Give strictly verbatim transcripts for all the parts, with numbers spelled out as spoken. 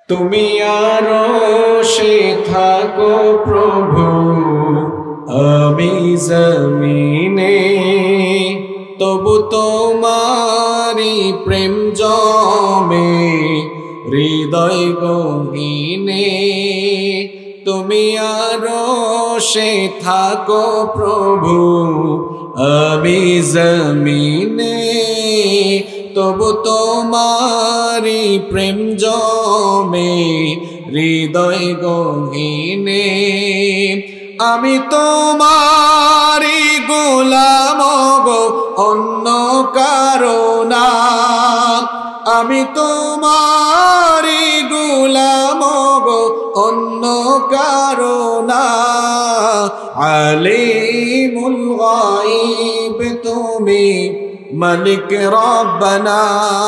তুমি আরশে থাকো প্রভু, আমি জমিনে, তবু তোমারি প্রেম জমে হৃদয় গহীনে। তুমি আরশে থাকো প্রভু, আমি জমিনে, তবু তোমারি প্রেম জমে হৃদয় গহীনে। আমি তোমারি গোলাম গো, অন্য কারো না। আমি তোমারি গোলাম গো, অন্য কারো না। আলিমুল গায়ব তুমি, মালিক রব্বানা।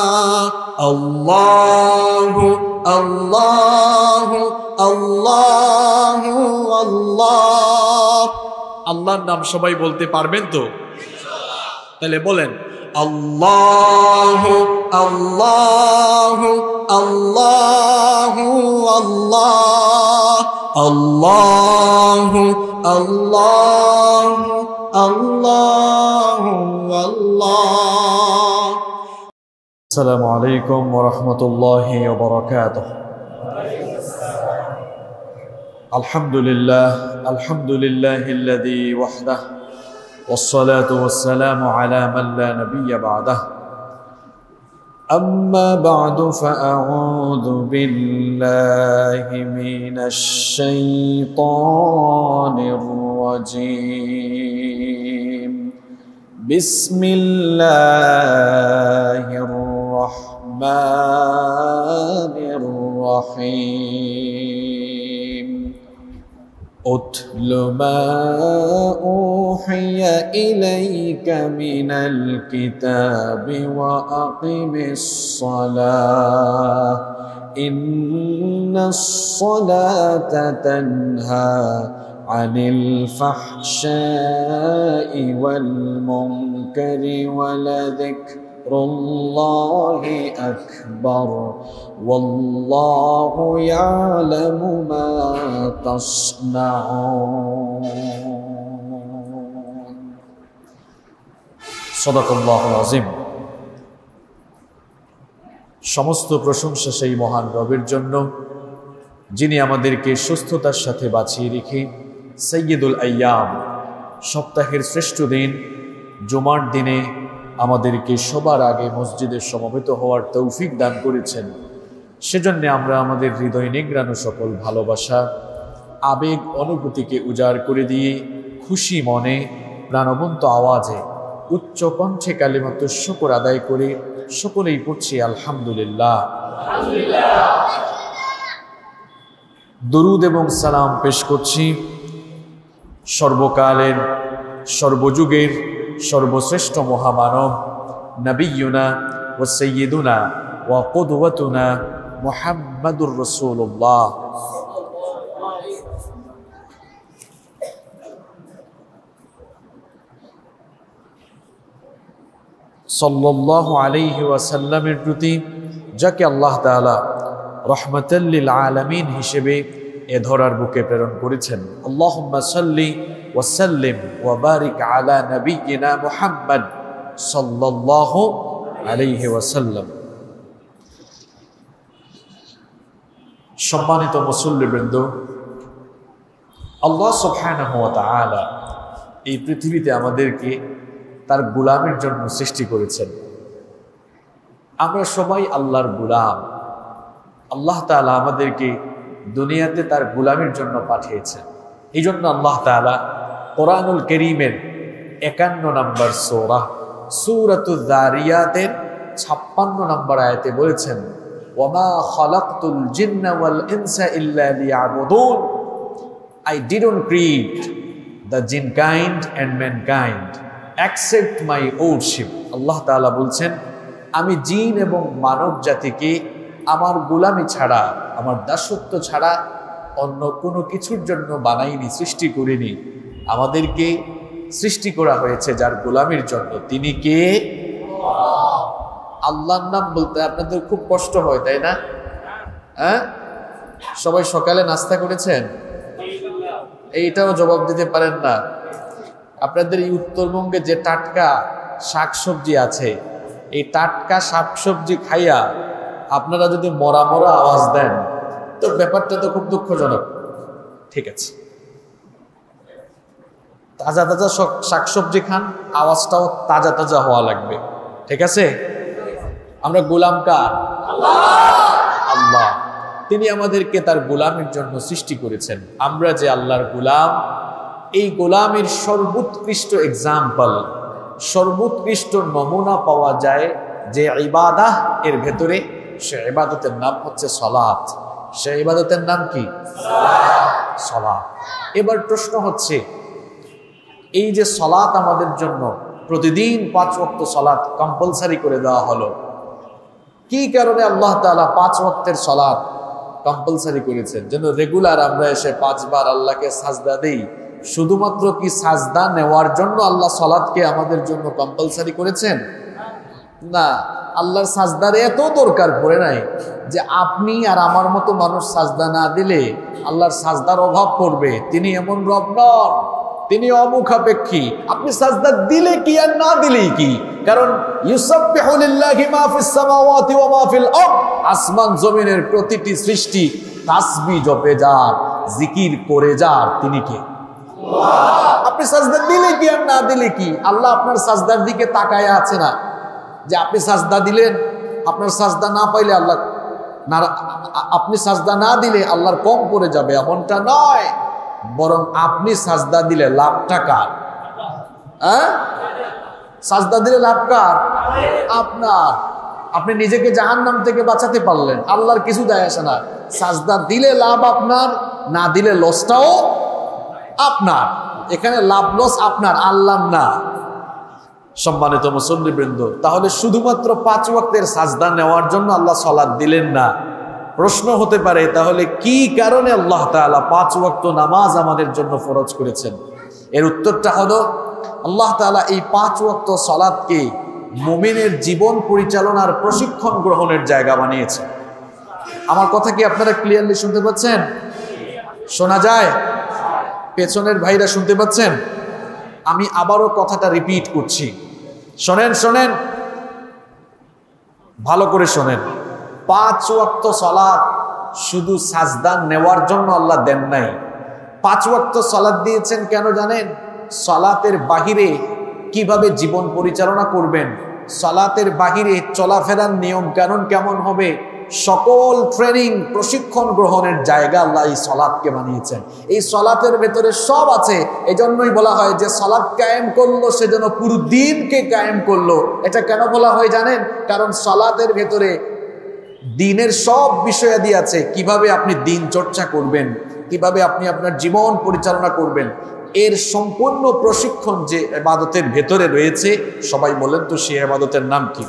আল্লাহু আল্লাহু আল্লাহু আল্লাহ। আল্লাহর নাম সবাই বলতে পারবেন তো? তাহলে বলেন আল্লাহু আল্লাহু আল্লাহু আল্লাহ। আল্লাহু আল্লাহু আল্লাহু আল্লাহ। আসসালামু আলাইকুম ওয়া রাহমাতুল্লাহি ওয়া বারাকাতুহু। আলহামদুলিল্লাহ আলহামদুলিল্লাহিল্লাযী ওয়াহদাহু والصلاة والسلام على من لا نبي بعده. أما بعد فأعوذ بالله من الشيطان الرجيم. بسم الله الرحمن الرحيم. أتل ما أوحي إليك من الكتاب وأقم الصلاة إن الصلاة تنهى عن الفحشاء والمنكر ولذكر الله أكبر والله يعلم ما تصنعون. صدق الله العظيم. সমস্ত প্রশংসা সেই মহান রবের জন্য, যিনি আমাদেরকে সুস্থতার সাথে বাঁচিয়ে রেখে সাইয়্যিদুল আইয়াম, সপ্তাহের শ্রেষ্ঠ দিন জুমার দিনে আমাদেরকে সবার আগে মসজিদে সমবেত হওয়ার তৌফিক দান করেছেন। সেজন্য আমরা আমাদের হৃদয় নিংড়ানো সকল ভালোবাসা, আবেগ, অনুভূতিকে উজাড় করে দিয়ে খুশি মনে প্রাণবন্ত আওয়াজে উচ্চ কণ্ঠে কালিমাত শুকর আদায় করে সকলেই পড়ছি আলহামদুলিল্লাহ। দরুদ এবং সালাম পেশ করছি সর্বকালের, সর্বযুগের সর্বশ্রেষ্ঠ মহামানব নবিয়ুনা ওয়া সাইয়্যিদুনা ওয়া কুদওয়াতুনা মুহাম্মাদুর রাসূলুল্লাহ সাল্লাল্লাহু আলাইহি ওয়াসাল্লামের প্রতি, যাকে আল্লাহ তাআলা রাহমাতাল লিল আলামিন হিসেবে এ ধরার বুকে প্রেরণ করেছেন। আল্লাহুম্মা সাল্লি ওয়া সাল্লিম ওয়া বারিক আলা নাবিয়িনা মুহাম্মদ সাল্লাল্লাহু আলাইহি ওয়াসাল্লাম। সম্মানিত মুসল্লিবৃন্দ, আল্লাহ সুবহানাহু ওয়া তাআলা এই পৃথিবীতে আমাদেরকে তার গোলামের জন্য সৃষ্টি করেছেন। আমরা সবাই আল্লাহর গোলাম। আল্লাহ তাআলা আমাদেরকে দুনিয়াতে তার গোলামের জন্য পাঠিয়েছেন। এই জন্য আল্লাহ তাআলা কোরআনুল কারীমের একান্ন নম্বর সূরা সূরাতুয যারিয়াতের ছাপ্পান্ন নম্বর আয়াতে বলেছেন, ওয়ামা খালাকতুল জিন্না ওয়াল ইনসা ইল্লা লিয়াবুদুন। I didn't create the jinn kind and mankind except my worship. আল্লাহ তাআলা বলছেন, আমি জিন এবং মানব জাতিকে আমার গোলামি ছাড়া, আমার দাসত্ব ছাড়া অন্য কোনো কিছুর জন্য বানাইনি, সৃষ্টি করিনি। আমাদেরকে সৃষ্টি করা হয়েছে যার গোলামির জন্য। তিনি কে? আল্লাহর নাম বলতে আপনাদের খুব কষ্ট হয়, তাই না? হ্যাঁ, সবাই সকালে নাস্তা করেছেন? এইটাও জবাব দিতে পারেন না। আপনাদের এই উত্তরবঙ্গে যে টাটকা শাকসবজি আছে, এই টাটকা শাকসবজি খাইয়া আপনারা যদি মরা মরা আওয়াজ দেন তো ব্যাপারটা তো খুব দুঃখজনক। ঠিক আছে, তাজা তাজা শাকসবজি খান, আওয়াজটাও তাজা তাজা হওয়া লাগবে। ঠিক আছে? আমরা গোলাম কার? আল্লাহ। তিনি আমাদেরকে তার গোলামের জন্য সৃষ্টি করেছেন। আমরা যে আল্লাহর গোলাম, এই গোলামের সর্বোৎকৃষ্ট এক্সাম্পল, সর্বোৎকৃষ্ট নমুনা পাওয়া যায় যে ইবাদাহ এর ভেতরে। সে ইবাদতের নাম হচ্ছে সালাত। সে ইবাদতের নাম কি? সালাত। এবার প্রশ্ন হচ্ছে, এই যে সালাত আমাদের জন্য প্রতিদিন পাঁচ ওয়াক্ত সালাত কম্পালসারি করে দেওয়া হলো, কি কারণে আল্লাহ তাআলা পাঁচ ওয়াক্তের সালাত কম্পালসারি করেছেন? যেন রেগুলার আমরা এসে পাঁচবার আল্লাহকে সাজদা দেই। শুধুমাত্র কি সাজদা নেওয়ার জন্য আল্লাহ সালাতকে আমাদের জন্য কম্পালসারি করেছেন? না, আল্লাহর সাজদার এত দরকার পড়ে নাই যে আপনি আর আমার মতো মানুষ সাজদা না দিলে আল্লাহর সাজদার অভাব পড়বে। তিনি এমন রব নন, তিনি অমুখাপেক্ষী। আপনি সাজদা দিলে কি আর না দিলেই কি? কারণ ইউসাব্বিহু লিল্লাহি মা ফিস সামাওয়াতি ওয়া মা ফিল আরদ, আসমান জমিনের প্রতিটি সৃষ্টি তাসবিহ জপে যার, জিকির করে যার, তিনি কে? আল্লাহ। আপনি সাজদা দিলে কি আর না দিলে কি? আল্লাহ আপনার সাজদার দিকে তাকায় আছে না যে আপনি সাজদা দিলেন, আপনার সাজদা না পাইলে আল্লাহ না, আপনি সাজদা না দিলে আল্লাহর কম পড়ে যাবে, এমনটা নয়। বরং আপনি সাজদা দিলে লাভটা কার? হ্যাঁ, সাজদা দিলে লাভ কার? আপনার। আপনি নিজেকে জাহান্নাম থেকে বাঁচাতে পারলেন, আল্লাহর কিছু যায় আসে না। সাজদা দিলে লাভ আপনার, না দিলে লসটাও আপনার। এখানে লাভ লস আপনার, আল্লাহর না। সম্মানিত মুসল্লিবৃন্দ, তাহলে শুধুমাত্র পাঁচ ওয়াক্তের সাজদা নেওয়ার জন্য আল্লাহ সালাত দিলেন না। প্রশ্ন হতে পারে, তাহলে কি কারণে আল্লাহ তাআলা পাঁচ ওয়াক্ত নামাজ আমাদের জন্য ফরজ করেছেন? এর উত্তরটা হলো, আল্লাহ তাআলা এই পাঁচ ওয়াক্ত সালাতকে মুমিনের জীবন পরিচালনার প্রশিক্ষণ গ্রহণের জায়গা বানিয়েছে। আমার কথা কি আপনারা ক্লিয়ারলি শুনতে পাচ্ছেন? শোনা যায়? পেছনের ভাইরা শুনতে পাচ্ছেন? আমি আবারও কথাটা রিপিট করছি, শোনেন শোনেন ভালো করে শোনেন। পাঁচ ওয়াক্ত সালাত শুধু সাজদা নেওয়ার জন্য আল্লাহ দেন নাই। পাঁচ ওয়াক্ত সালাত দিয়েছেন কেন জানেন? সালাতের বাহিরে কিভাবে জীবন পরিচালনা করবেন, সালাতের বাহিরে চলাফেরার নিয়ম কানুন কেমন হবে, সকল ট্রেনিং প্রশিক্ষণ গ্রহণের জায়গা আল্লাহ এই সালাতকে বানিয়েছেন। এই সালাতের ভেতরে সব আছে। এজন্যই বলা হয় যে সালাত কায়েম করলো সে যেন পুরো দিনকে কায়েম করলো। এটা কেন বলা হয় জানেন? কারণ সালাতের ভেতরে দিনের সব বিষয়াদি আছে। কিভাবে আপনি দিন চর্চা করবেন, কিভাবে আপনি আপনার জীবন পরিচালনা করবেন, এর সম্পূর্ণ প্রশিক্ষণ যে ইবাদতের ভেতরে রয়েছে। সবাই বলেন তো সেই ইবাদতের নাম কি?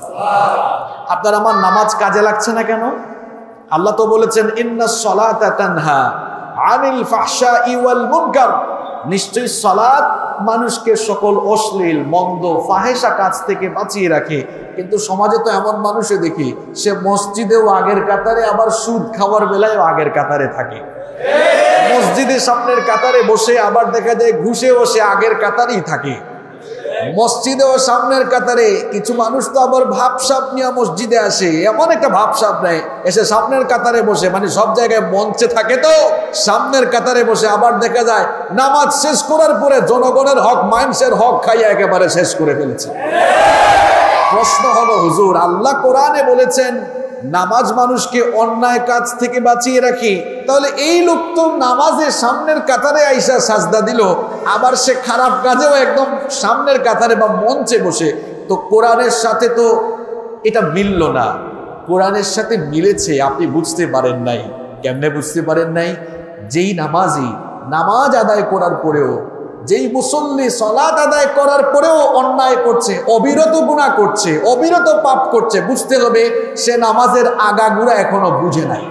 আপনার আমার নামাজ কাজে লাগছে না কেন? আল্লাহ তো বলেছেন ইন্নাস সালাতা তানহা আনিল ফাহশাই ওয়াল মুনকার, নিশ্চয়ই সালাত মানুষকে সকল অশ্লীল মন্দ ফাহেসা কাজ থেকে বাঁচিয়ে রাখে। কিন্তু সমাজে তো এমন মানুষে দেখি, সে মসজিদেও আগের কাতারে, আবার সুদ খাওয়ার বেলায়ও আগের কাতারে থাকে। মসজিদে সামনের কাতারে বসে, আবার দেখা যায় ঘুষে বসে আগের কাতারেই থাকে। মসজিদেও সামনের কাতারে। কিছু মানুষ তো আবার ভাবসাব নিয়ে মসজিদে আসে, এমন একটা ভাবসাব নেয়, এসে সামনের কাতারে বসে, মানে সব জায়গায় মঞ্চে থাকে তো সামনের কাতারে বসে। আবার দেখা যায় নামাজ শেষ করার পরে জনগণের হক, মানুষের হক খাইয়া একেবারে শেষ করে ফেলেছে। প্রশ্ন হলো, হুজুর আল্লাহ কোরআনে বলেছেন নামাজ মানুষকে অন্যায় কাজ থেকে বাঁচিয়ে রাখি, তাহলে এই লোক তো নামাজের সামনের কাতারে আইসা সাজদা দিল, আবার সে খারাপ কাজেও একদম সামনের কাতারে বা মঞ্চে বসে, তো কোরআনের সাথে তো এটা মিলল না। কোরআনের সাথে মিলেছে, আপনি বুঝতে পারেন নাই। কেমনে বুঝতে পারেন নাই? যেই নামাজি নামাজ আদায় করার পরেও, যেই মুসল্লি সালাত আদায় করার পরেও অন্যায় করছে, অবিরত গুনাহ করছে, অবিরত পাপ করছে, বুঝতে হবে সে নামাজের আগাগোড়া এখনো বুঝে নাই।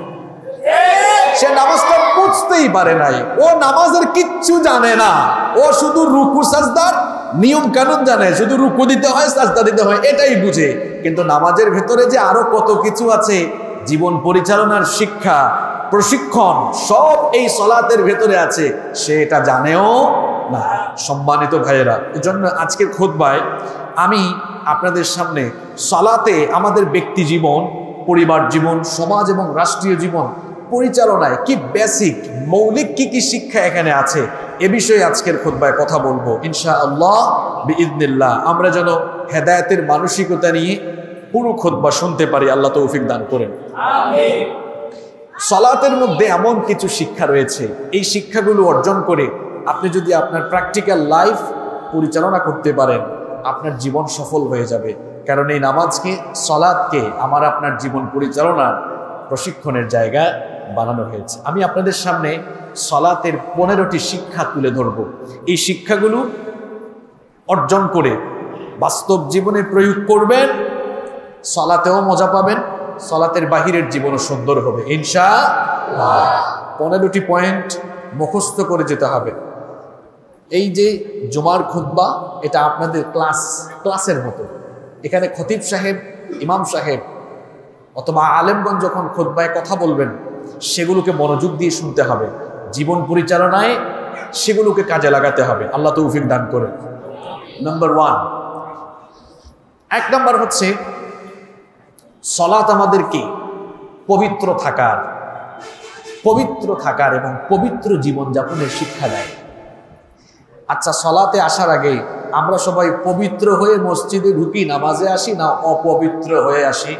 সে নামাজটা বুঝতেই পারে নাই। ও নামাজের কিচ্ছু জানে না। ও শুধু রুকু সাজদার নিয়ম কানুন জানে, শুধু রুকু দিতে হয়, সাজদা দিতে হয়, এটাই বুঝে। কিন্তু নামাজের ভেতরে যে আরো কত কিছু আছে, জীবন পরিচালনার শিক্ষা, প্রশিক্ষণ সব এই সালাতের ভেতরে আছে, সে এটা জানেও না। সম্মানিত ভাইয়েরা, এজন্য আজকের খুতবায় আমি আপনাদের সামনে সালাতে আমাদের ব্যক্তি জীবন, পরিবার জীবন, সমাজ এবং রাষ্ট্রীয় জীবন পরিচালনায় কি বেসিক মৌলিক কি কি শিক্ষা এখানে আছে এ বিষয়ে আজকের খুতবায় কথা বলবো ইনশাআল্লাহ বিইذনিল্লাহ। আমরা যেন হেদায়েতের মানসিকতা নিয়ে পুরো খুতবা শুনতে পারি, আল্লাহ তৌফিক দান করেন। আমিন। সালাতের মধ্যে এমন কিছু শিক্ষা রয়েছে, এই শিক্ষাগুলো অর্জন করে আপনি যদি আপনার প্র্যাকটিক্যাল লাইফ পরিচালনা করতে পারেন, আপনার জীবন সফল হয়ে যাবে। কারণ এই নামাজকে, সালাতকে আমার আপনার জীবন পরিচালনার প্রশিক্ষণের জায়গা বানানো হয়েছে। আমি আপনাদের সামনে সালাতের পনেরোটি শিক্ষা তুলে ধরব। এই শিক্ষাগুলো অর্জন করে বাস্তব জীবনে প্রয়োগ করবেন, সালাতেও মজা পাবেন, সালাতের বাহিরের জীবনও সুন্দর হবে ইনশাআল্লাহ। পনেরোটি পয়েন্ট মুখস্থ করে যেতে হবে। এই যে জুমার খুতবা, এটা আপনাদের ক্লাস ক্লাসের মতো। এখানে খতিব সাহেব, ইমাম সাহেব অথবা আলেমগঞ্জ যখন খুতবায় কথা বলবেন, সেগুলোকে মনোযোগ দিয়ে শুনতে হবে। জীবন পরিচালনায় সেগুলোকে কাজে লাগাতে হবে। আল্লাহ তৌফিক দান করেন। নাম্বার ওয়ান, এক নাম্বার হচ্ছে সালাত আমাদেরকে পবিত্র থাকার পবিত্র থাকার এবং পবিত্র জীবনযাপনের শিক্ষা দেয়। আচ্ছা, সালাতে আসার আগে আমরা সবাই পবিত্র হয়ে মসজিদে ঢুকি, নামাজে আসি, না অপবিত্র হয়ে আসি?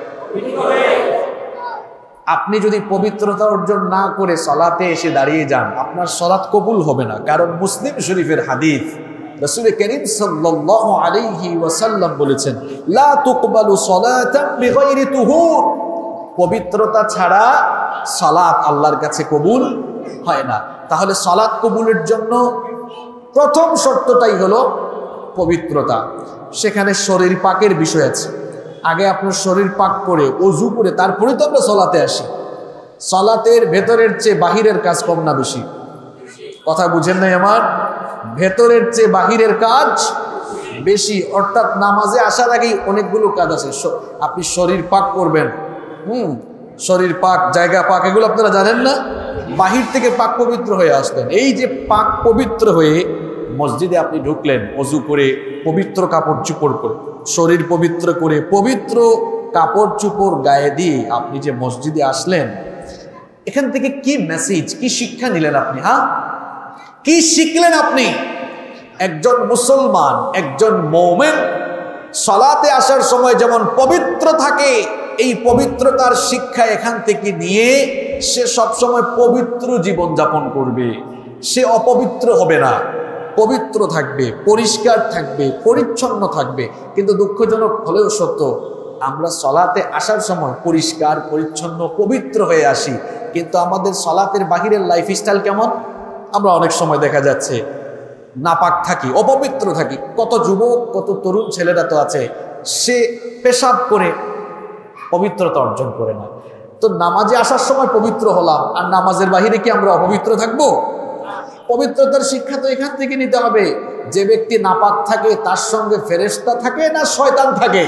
আপনি যদি পবিত্রতা অর্জন না করে সালাতে এসে দাঁড়িয়ে যান, আপনার সালাত কবুল হবে না। কারণ মুসলিম শরীফের হাদিস, রাসূল করিম সাল্লাল্লাহু আলাইহি ওয়াসাল্লাম বলেছেন, লা তুকবালু সালাতান বিগাইরি তুহুর। পবিত্রতা ছাড়া সালাত আল্লাহর কাছে কবুল হয় না। তাহলে সালাত কবুলের জন্য প্রথম শর্তটাই হলো পবিত্রতা। সেখানে শরীর পাকের বিষয় আছে। আগে আপনার শরীর পাক করে ওযু করে তারপরে তো আমরা সালাতে আসি। সালাতের ভেতরের চেয়ে বাহিরের কাজ কম না বেশি? কথা বুঝেন নাই আমার? ভেতরের চেয়ে বাহিরের কাজ বেশি। অর্থাৎ নামাজে আসার আগেই অনেকগুলো কাজ আছে। আপনি শরীর পাক করবেন, হুম শরীর পাক, জায়গা পাক, এগুলো আপনারা জানেন না? বাহির থেকে পাক পবিত্র হয়ে আসলেন। এই যে পাক পবিত্র হয়ে মসজিদে আপনি ঢুকলেন, ওযু করে পবিত্র কাপড় চোপড় করে, শরীর পবিত্র করে পবিত্র কাপড় চোপড় গায়ে দিয়ে আপনি যে মসজিদে আসলেন, এখান থেকে কি মেসেজ, কি শিক্ষা নিলেন আপনি? হ্যাঁ, কি শিখলেন আপনি? একজন মুসলমান, একজন মুমিন সালাতে আসার সময় যেমন পবিত্র থাকে, এই পবিত্রতার শিক্ষা এখান থেকে নিয়ে সে সবসময় পবিত্র জীবন যাপন করবে। সে অপবিত্র হবে না, পবিত্র থাকবে, পরিষ্কার থাকবে, পরিচ্ছন্ন থাকবে। কিন্তু দুঃখজনক হলেও সত্য, আমরা সালাতে আসার সময় পরিষ্কার পরিচ্ছন্ন পবিত্র হয়ে আসি, কিন্তু আমাদের সালাতের বাহিরের লাইফস্টাইল কেমন? আমরা অনেক সময় দেখা যাচ্ছে নাপাক থাকি, অপবিত্র থাকি। কত যুবক, কত তরুণ ছেলেরা তো আছে, সে পেশাব করে পবিত্রতা অর্জন করে না। তো নামাজে আসার সময় পবিত্র হলাম, আর নামাজের বাহিরে কি আমরা অপবিত্র থাকবো? পবিত্রতার শিক্ষা তো এখান থেকে নিতে হবে। যে ব্যক্তি নাপাক থাকে তার সঙ্গে ফেরেশতা থাকে না শয়তান থাকে?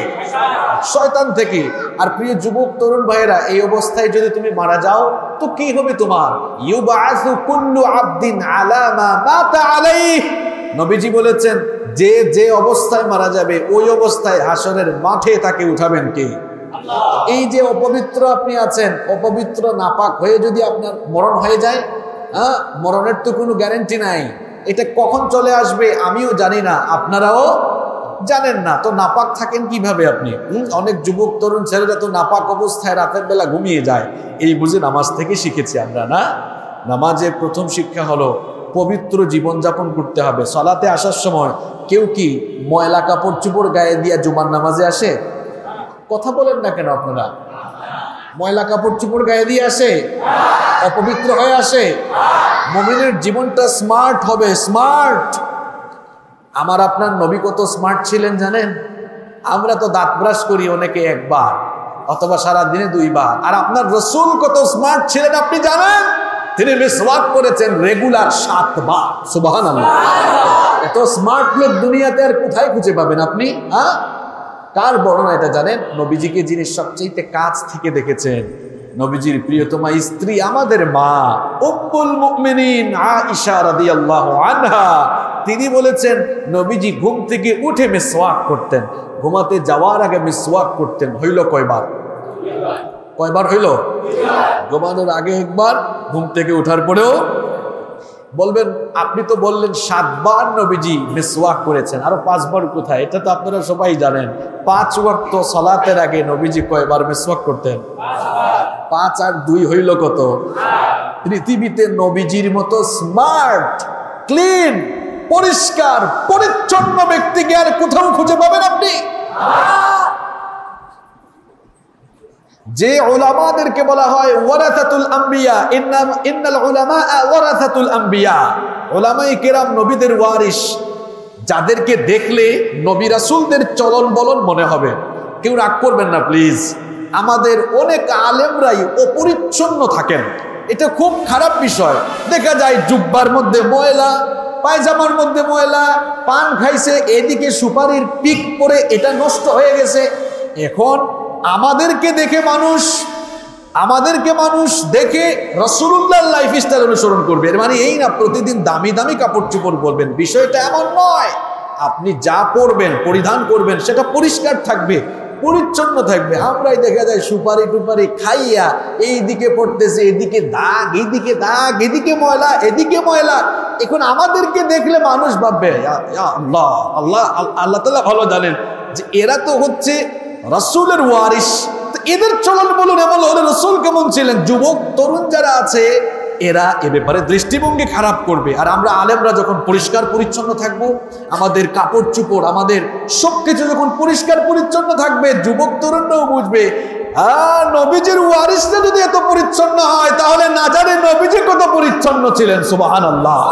শয়তান থেকে। আর প্রিয় যুবক তরুণ ভাইয়েরা, এই অবস্থায় যদি তুমি মারা যাও তো কি হবে তোমার? ইউবাআসু কুল্লু আবদিন আলা মা মাতা আলাইহি। নবীজি বলেছেন, যে যে অবস্থায় মারা যাবে ওই অবস্থায় হাসরের মাঠে তাকে উঠাবেন কে? আল্লাহ। এই যে অপবিত্র আপনি আছেন, অপবিত্র নাপাক হয়ে যদি আপনার মরণ হয়ে যায়, হ্যাঁ, মরণের তো কোনো গ্যারান্টি নাই। এটা কখন চলে আসবে আমিও জানি না, আপনারাও জানেন না। তো নাপাক থাকেন কিভাবে আপনি? অনেক যুবক তরুণ ছেলেরা তো নাপাক অবস্থায় রাতের বেলা ঘুমিয়ে যায়। এই বুঝে নামাজ থেকে শিখেছি আমরা না? নামাজের প্রথম শিক্ষা হলো পবিত্র জীবনযাপন করতে হবে। সালাতে আসার সময় কেউ কি ময়লা কাপড় চোপড় গায়ে দিয়া জুমার নামাজে আসে? কথা বলেন না কেন আপনারা? ময়লা কাপড় চোপড় গায়ে দিয়ে আসে? অপবিত্র হয়ে আসে? মুমিনের জীবনটা স্মার্ট হবে, স্মার্ট। আমার আপনার নবী কত স্মার্ট ছিলেন জানেন? আমরা তো দাঁত ব্রাশ করি অনেকে একবার অথবা সারা দিনে দুইবার, আর আপনার রাসূল কত স্মার্ট ছিলেন আপনি জানেন? তিনি মিসওয়াক করেছেন রেগুলার সাতবার। সুবহানাল্লাহ। এত স্মার্ট লোক দুনিয়াতে আর কোথায় খুঁজে পাবেন আপনি? হ্যাঁ, কার বর্ণনা এটা জানেন? নবীজিকে যিনি সবচেয়ে কাছ থেকে দেখেছেন, নবীজির প্রিয়তমা স্ত্রী আমাদের মা উম্মুল মুমিনিন আয়েশা রাদিয়াল্লাহু আনহা, তিনি বলেছেন নবীজি ঘুম থেকে উঠে মিসওয়াক করতেন, ঘুমাতে যাওয়ার আগে মিসওয়াক করতেন। হইল কয়বার? কয়বার হইল? ঘুমানোর আগে একবার, ঘুম থেকে ওঠার পরেও। বলবেন আপনি তো বললেন সাতবার নবীজি মিসওয়াক করেছেন, আরো পাঁচবার কোথায়? এটা তো আপনারা সবাই জানেন। পাঁচ ওয়াক্ত সালাতের আগে নবীজি কয়বার মিসওয়াক করতেন? পাঁচ আর দুই হইল কত? পৃথিবীতে নবীজির মতো স্মার্ট, ক্লিন, পরিষ্কার পরিচ্ছন্ন ব্যক্তিকে আর কোথাও খুঁজে পাবেন আপনি? যে উলামাদেরকে বলা হয় ওয়ারাসাতুল আম্বিয়া, ইন্নাল উলামা ওয়ারাসাতুল আম্বিয়া, উলামায়ে কেরাম নবীদের ওয়ারিস, যাদেরকে দেখলে নবী রাসূলদের চলন বলন মনে হবে। কেউ রাগ করবেন না প্লিজ। আমাদের অনেক আলেমরাই অপরিচ্ছন্ন থাকেন, এটা খুব খারাপ বিষয়। দেখা যায় জুব্বার মধ্যে ময়লা, পায়জামার মধ্যে ময়লা, পান খাইছে, এদিকে সুপারির পিক পরে এটা নষ্ট হয়ে গেছে। এখন আমাদেরকে দেখে মানুষ আমাদেরকে মানুষ দেখে রাসূলুল্লাহর লাইফস্টাইল অনুসরণ করবে। এর মানে এই না প্রতিদিন দামি দামি কাপড় চোপড় পরবেন, বিষয়টা এমন নয়। আপনি যা পরবেন, পরিধান করবেন, সেটা পরিষ্কার থাকবে, পরিচ্ছন্ন থাকবে। আমরাই দেখা যায় সুপারি টুপারি খাইয়া এইদিকে পড়তেছে, এদিকে দাগ, এইদিকে দাগ, এদিকে ময়লা, এদিকে ময়লা। এখন আমাদেরকে দেখলে মানুষ ভাববে আল্লাহ আল্লাহ আল্লাহ তাআলা ভালো জানেন যে এরা তো হচ্ছে রাসূলের ওয়ারিস, এদের চলন বলুন এমন হলে রাসূল কেমন ছিলেন। যুবক তরুণ যারা আছে এরা এ ব্যাপারে দৃষ্টিভঙ্গি খারাপ করবে। আর আমরা আলেমরা যখন পরিষ্কার পরিচ্ছন্ন থাকবো, আমাদের কাপড় চোপড়, আমাদের সবকিছু যখন পরিষ্কার পরিচ্ছন্ন থাকবে, যুবক তরুণরাও বুঝবে আর নবীজির ওয়ারিসটা যদি এত পরিচ্ছন্ন হয় তাহলে না জানে নবীজি কত পরিচ্ছন্ন ছিলেন। সুবহানাল্লাহ।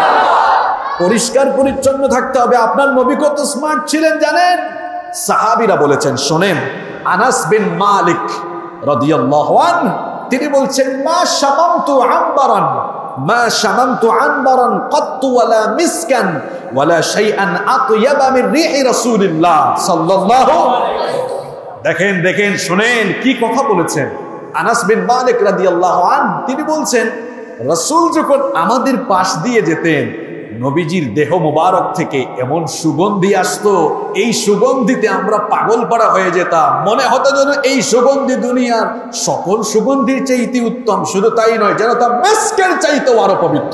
পরিষ্কার পরিচ্ছন্ন থাকতে হবে। আপনার নবী কত স্মার্ট ছিলেন জানেন? সাহাবীরা বলেছেন, শোনেন, আনাস বিন মালিক রাদিয়াল্লাহু আনহু তিনি বলছেন, মা শামামতু আনবারান মা শামামতু আনবারান কাত্তু ওয়ালা মিসকান ওয়ালা শাইআন আতয়াবা মিন রিহি রাসূলিল্লাহ সাল্লাল্লাহু আলাইহি ওয়াসাল্লাম। দেখেন দেখেন শুনেন কি কথা বলেছেন আনাস বিন মালিক রাদিয়াল্লাহু আনহু। তিনি বলছেন রাসূল যখন আমাদের পাশ দিয়ে যেতেন, নবীজির দেহ মুবারক থেকে এমন সুগন্ধি আসতো, এই সুগন্ধিতে আমরা পাগল পাড়া হয়ে যেতাম। মনে হতো যেন এই সুগন্ধি দুনিয়ার সকল সুগন্ধির চাইতে উত্তম। শুধু তাই নয়, যেন তা মিস্কের চাইতেও আরো পবিত্র।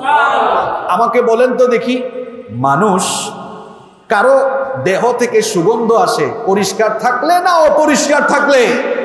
আমাকে বলেন তো দেখি, মানুষ কারো দেহ থেকে সুগন্ধ আসে পরিষ্কার থাকলে না অপরিষ্কার থাকলে?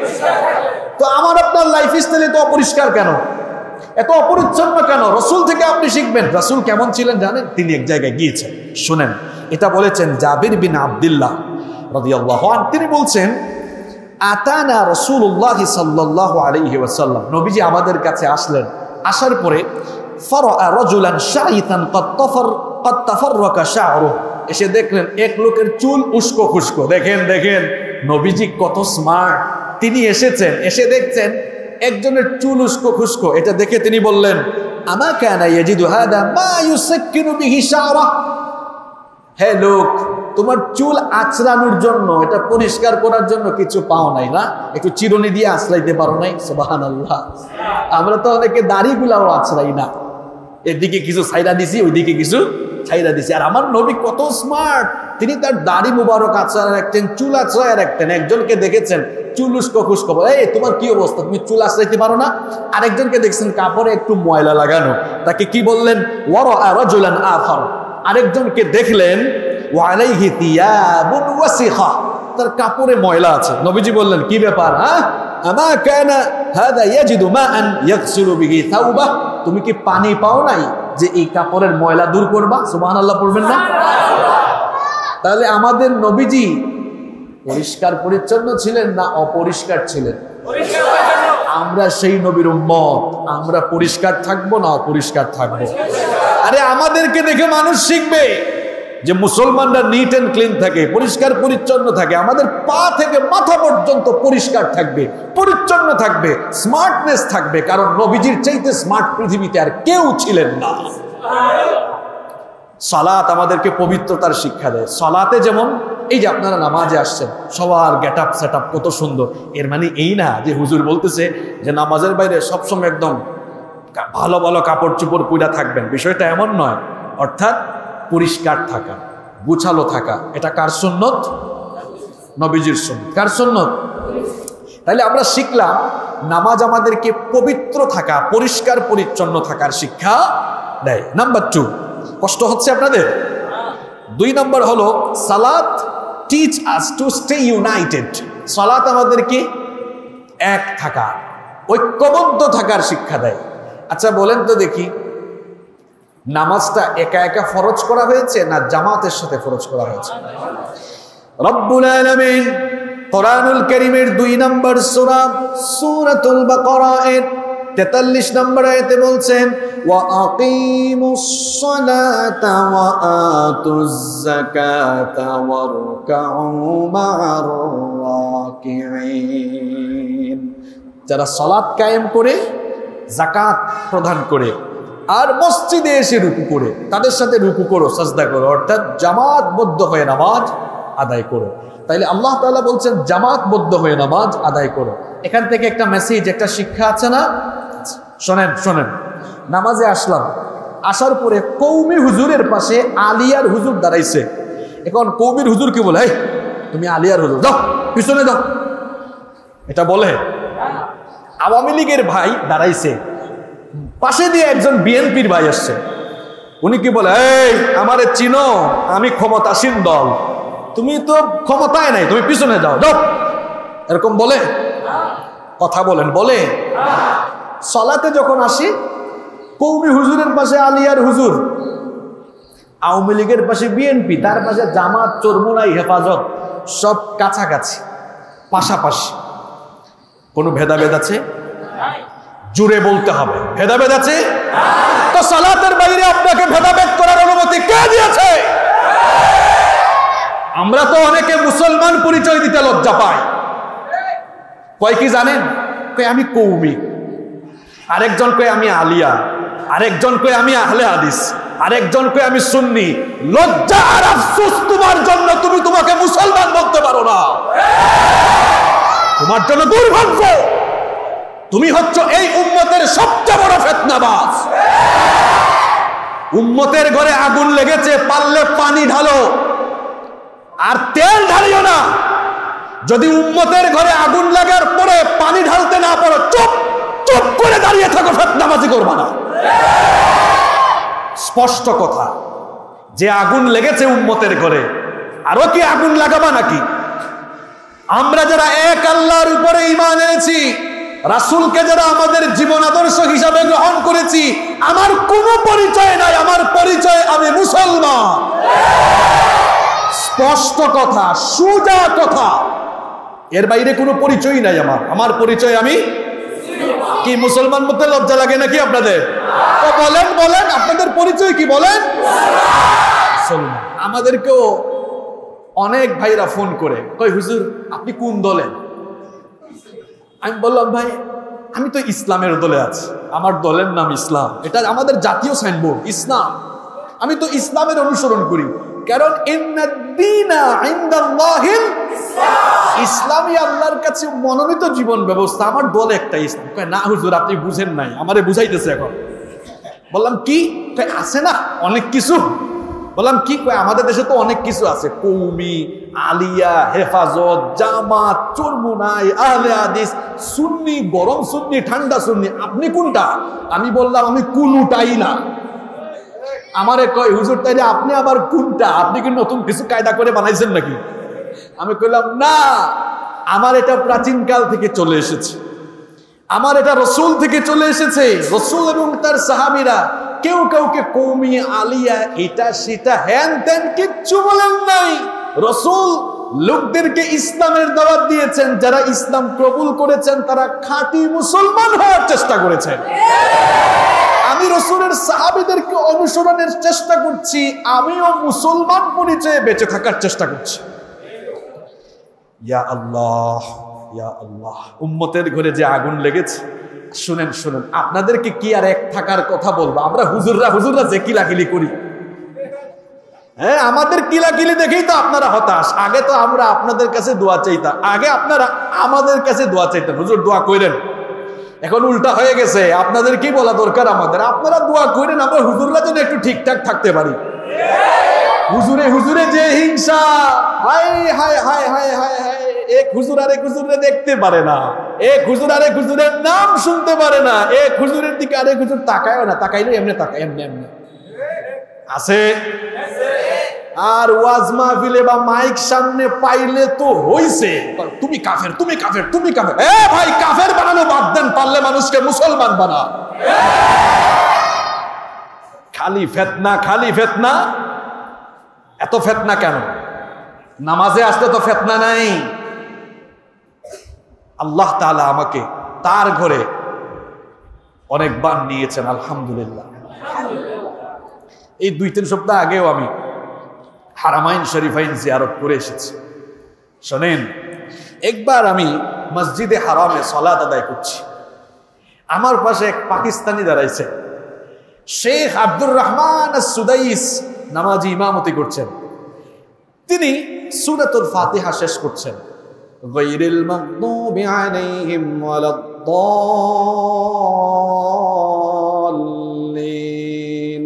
তো আমার আপনার লাইফস্টাইলে তো অপরিষ্কার কেন, এত অপরিচ্ছন্ন কেন? রাসূল থেকে আপনি শিখবেন। রাসূল কেমন ছিলেন জানেন? তিনি এক জায়গায় গিয়েছেন, শুনেন, এটা বলেছেন জাবির বিন আব্দুল্লাহ রাদিয়াল্লাহু আনহু। তিনি বলছেন, আতানা রাসূলুল্লাহ সাল্লাল্লাহু আলাইহি ওয়াসাল্লাম, নবীজি আমাদের কাছে আসলেন। আসার পরে ফারাআ রাজুলান শাইতান ক্বাদ তাফার ক্বাদ তাফাররাকা শা'রুহু, এসে দেখলেন এক লোকের চুল উস্কো খুস্কো। দেখেন দেখেন নবীজি কত স্মার্ট। তিনি এসেছেন, এসে দেখছেন একজনের চুল উস্কো খুস্কো। এটা দেখে তিনি বললেন, আমা কানা ইয়াজিদু হাদা মা ইউসাক্কিনু বিহি শা'রা। হে লোক, তোমার চুল আঁচড়ানোর জন্য, এটা পরিষ্কার করার জন্য কিছু পাও নাই না? একটু চিরুনি দিয়ে আঁচড়াইতে পারো নাই? সুবহানাল্লাহ। আমরা তো অনেকে দাড়িগুলাও আঁচড়াই না, এদিকে কিছু ছাইরা দিছি, ওইদিকে কিছু ছাইরা দিছি। আর আমার নবী কত স্মার্ট, তিনি তার দাড়ি মুবারক আঁচড়ায় রাখতেন, চুল আঁচড়ায় রাখতেন। একজনকে দেখেছেন চুল উস্কো খুস্কো, এই তোমার কি অবস্থা, তুমি চুল আঁচড়াইতে পারো না? আরেকজনকে দেখছেন কাপড়ে একটু ময়লা লাগানো, তাকে কি বললেন? ওয়ারাআ রাজুলান আখার, আরেকজনকে দেখলেন ওয়া আলাইহি থিয়াবুন ওয়াসিখা, তার কাপড়ে ময়লা আছে। নবীজি বললেন, কি ব্যাপার? হ্যাঁ, আমা কানা হাদা ইয়াজিদু মাআন ইয়াগসিলু বিহি থাওবা, তুমি কি পানি পাও নাই যে এই কাপড়ের ময়লা দূর করবা? সুবহানাল্লাহ পড়বেন না? তাহলে আমাদের নবীজি পরিষ্কার পরিচ্ছন্ন ছিলেন না অপরিষ্কার ছিলেন? আমরা সেই নবীর উম্মত, আমরা পরিষ্কার থাকবো না অপরিষ্কার থাকবো? আরে আমাদেরকে দেখে মানুষ শিখবে যে মুসলমানরা নিট এন্ড ক্লিন থাকে, পরিষ্কার পরিচ্ছন্ন থাকে। আমাদের পা থেকে মাথা পর্যন্ত পরিষ্কার থাকবে, পরিচ্ছন্ন থাকবে, স্মার্টনেস থাকবে, কারণ নবীজির চাইতে স্মার্ট পৃথিবীতে আর কেউ ছিলেন না। সালাত আমাদেরকে পবিত্রতার শিক্ষা দেয়। সালাতে যেমন এই যে আপনারা নামাজে আসছেন, সবার গেট আপ সেট আপ কত সুন্দর, এর মানে এই না যে হুজুর বলতেছে যে নামাজের বাইরে সবসময় একদম ভালো ভালো কাপড় চোপড় পরে থাকবেন, বিষয়টা এমন নয়। অর্থাৎ পরিষ্কার থাকা, গুছালো থাকা, এটা কার সুন্নত? নবীজির সুন্নত। কার সুন্নত? তাহলে আমরা শিখলাম নামাজ আমাদেরকে পবিত্র থাকা, পরিষ্কার পরিচ্ছন্ন থাকার শিক্ষা দেয়। নাম্বার টু, কষ্ট হচ্ছে আপনাদের? দুই নম্বর হলো সালাত teach us to stay united. সালাত আমাদেরকে এক থাকা, ঐক্যবদ্ধ থাকার শিক্ষা দেয়। আচ্ছা বলেন তো দেখি, নামাজটা একা একা ফরজ করা হয়েছে না জামাতের সাথে ফরজ করা হয়েছে? রব্বুল আলামিন কোরআনুল কারীমের দুই নম্বর সূরা সূরাতুল বাকারা এর তেতাল্লিশ নম্বর আয়াতে বলছেন, ওয়া আকিমুস সালাতা ওয়া আতুজ যাকাতা ওয়ারকাউ মা'আর রাকিঈন। যারা সালাত কায়েম করে, যাকাত প্রদান করে, আর মসজিদে এসে রুকু করে, তাদের সাথে রুকু করো, সাজদা করো, অর্থাৎ জামাতবদ্ধ হয়ে নামাজ আদায় করো। তাইলে আল্লাহ তাআলা বলছেন জামাতবদ্ধ হয়ে নামাজ আদায় করো। এখান থেকে একটা মেসেজ, একটা শিক্ষা আছে না? শোনেন শোনেন নামাজে আসলাম, আসার পরে কৌমি হুজুরের পাশে আলিয়ার হুজুর দাঁড়াইছে। এখন কৌমির হুজুর কি বলে, তুমি আলিয়ার হুজুর, যাও পিছনে যাও, এটা বলে? আওয়ামী লীগের ভাই দাঁড়াইছে, পাশে দিয়ে একজন বিএনপির ভাই আসছে, উনি কি বলে, এই আমারে চিনো, আমি ক্ষমতাসীন দল, তুমি তো ক্ষমতায় নাই, তুমি পিছনে যাও, যাও, এরকম বলে? কথা বলেন, বলে? সালাতে যখন আসি, কৌমি হুজুরের পাশে আলিয়ার হুজুর, আওয়ামী লীগের পাশে বিএনপি, তার পাশে জামাত, চরমুনাই, হেফাজত, সব কাছাকাছি, পাশাপাশি। কোনো ভেদাভেদ আছে? জুড়ে বলতে হবে, ভেদাভেদ আছে? তো সালাতের বাইরে আপনাকে ভেদাভেদ করার অনুমতি কে দিয়েছে? আমরা তো অনেকে মুসলমান পরিচয় দিতে লজ্জা পাই। কয় কি জানেন? কয় আমি কৌমি, আরেকজন কয় আমি আলিয়া, আরেকজন কয় আমি আহলে হাদিস, আরেকজন কয় আমি সুন্নি। লজ্জা আর আফসোস তোমার জন্য, তুমি তোমাকে মুসলমান বলতে পারো না। তোমার জন্য দুর্ভাগ্য, তুমি হচ্ছ এই উম্মতের সবচেয়ে বড় ফিতনাবাজ। উম্মতের ঘরে আগুন লেগেছে, পারলে পানি ঢালো, আর তেল ঢালিও না। যদি উম্মতের ঘরে আগুন লাগার পরে পানি ঢালতে না পারো, চুপ চুপ করে দাঁড়িয়ে থাকো, ফিতনাবাজি করবা না। স্পষ্ট কথা, যে আগুন লেগেছে উম্মতের ঘরে, আরো কি আগুন লাগাবা নাকি? আমরা যারা এক আল্লাহর উপরে ঈমান এনেছি, রাসূলকে যারা আমাদের জীবন আদর্শ হিসাবে গ্রহণ করেছি, আমার কোনো পরিচয় নাই, আমার পরিচয় আমি মুসলমান। স্পষ্ট কথা, সোজা কথা, এর বাইরে কোনো পরিচয় নাই আমার। আমার পরিচয় আমি কি? মুসলমান বলতে লজ্জা লাগে নাকি আপনাদের? তো বলেন বলেন আপনাদের পরিচয় কি বলেন? মুসলমান। আমাদেরকেও অনেক ভাইরা ফোন করে কই, হুজুর আপনি কোন দলে? আমি বললাম ভাই আমি তো ইসলামের দলে আছি, আমার দলের নাম ইসলাম, এটা আমাদের জাতীয় সাইনবোর্ড ইসলাম। আমি তো ইসলামের অনুসরণ করি, কারণ ইসলামই আল্লাহর কাছে মনোনীত জীবন ব্যবস্থা। আমার দল একটা ইসলাম। না হুজুর আপনি বুঝেন নাই, আমারে বুঝাইতেছে এখন। বললাম কি? আছে না অনেক কিছু। বললাম কি? আমাদের দেশে তো অনেক কিছু আছে, কৌমি, আলিয়া, হেফাজত, জামাত, চরমুনাই, আহলে হাদিস, সুন্নি, গরম সুন্নি, ঠান্ডা সুন্নি, আপনি কোনটা? আমি বললাম আমি কোনটাই না। আমারে কয় হুজুর তাইলে আপনি আবার কোনটা? আপনি কি নতুন কিছু কায়দা করে বানাইছেন নাকি? আমি কইলাম না, আমার এটা প্রাচীন কাল থেকে চলে এসেছে, আমার এটা রসুল থেকে চলে এসেছে। রসুল এবং তার সাহাবীরা কেউ কাউকে কৌমি, আলিয়া, এটা সেটা হ্যান ত্যান কিচ্ছু বলেন নাই। রসুল লোকদেরকে ইসলামের দাওয়াত দিয়েছেন, যারা ইসলাম কবুল করেছেন তারা খাঁটি মুসলমান হওয়ার চেষ্টা করেছেন। আমি রসুলের সাহাবীদেরকে অনুসরণের চেষ্টা করছি, আমিও মুসলমান পরিচয়ে বেঁচে থাকার চেষ্টা করছি। ইয়া আল্লাহ, ইয়া আল্লাহ, উম্মতের ঘরে যে আগুন লেগেছে। শুনেন শুনেন, আপনাদেরকে কি আর এক থাকার কথা বলবো? আমরা হুজুররা হুজুররা যে কিলাকিলি করি, হ্যাঁ, আমাদের কিলাকিলি দেখেই তো আপনারা হতাশ। আগে তো আমরা আপনাদের কাছে দোয়া চাইতাম, আগে আপনারা আমাদের কাছে দোয়া চাইতেন, হুজুর দোয়া করেন। এখন উল্টা হয়ে গেছে, আপনাদের কি বলা দরকার আমাদের, আপনারা দোয়া করেন আমরা হুজুররা যেন একটু ঠিকঠাক থাকতে পারি। হুজুরে হুজুরে যে হিংসা, হায় হায় হায় হায় হায় হায়, এক হুজুর আরেক হুজুরে দেখতে পারে না, এক হুজুর আরেক হুজুরের নাম শুনতে পারে না, এক হুজুরের দিকে আরেক হুজুর তাকায়ও না, তাকাইলে এমনি তাকায়, এমনি এমনি আছে। আর ওয়াজ মাহফিলে বা মাইক সামনে পাইলে তো হইছে, তুমি কাফের, তুমি কাফের, তুমি কাফের। এ ভাই, কাফের বানানো বাদ দেন, পারলে মানুষকে মুসলমান বানা। খালি ফেতনা, খালি ফেতনা। এত ফেতনা কেন? নামাজে আসলে তো ফেতনা নাই। আল্লাহ তাআলা আমাকে তার ঘরে অনেকবার নিয়েছেন, আলহামদুলিল্লাহ। এই দুই তিন সপ্তাহ আগেও আমি হারামাইন শরীফাইন জিয়ারত করে এসেছি। শোনেন, একবার আমি মসজিদে হারামে সালাত আদায় করছি, আমার পাশে এক পাকিস্তানি দাঁড়াইছে, শেখ আব্দুর রহমান আস-সুদাইস নামাজি ইমামতি করছেন। তিনি সূরাতুল ফাতিহা শেষ করছেন, গায়রিল মাগদুবি আলাইহিম ওয়ালাদ-দাল্লিন।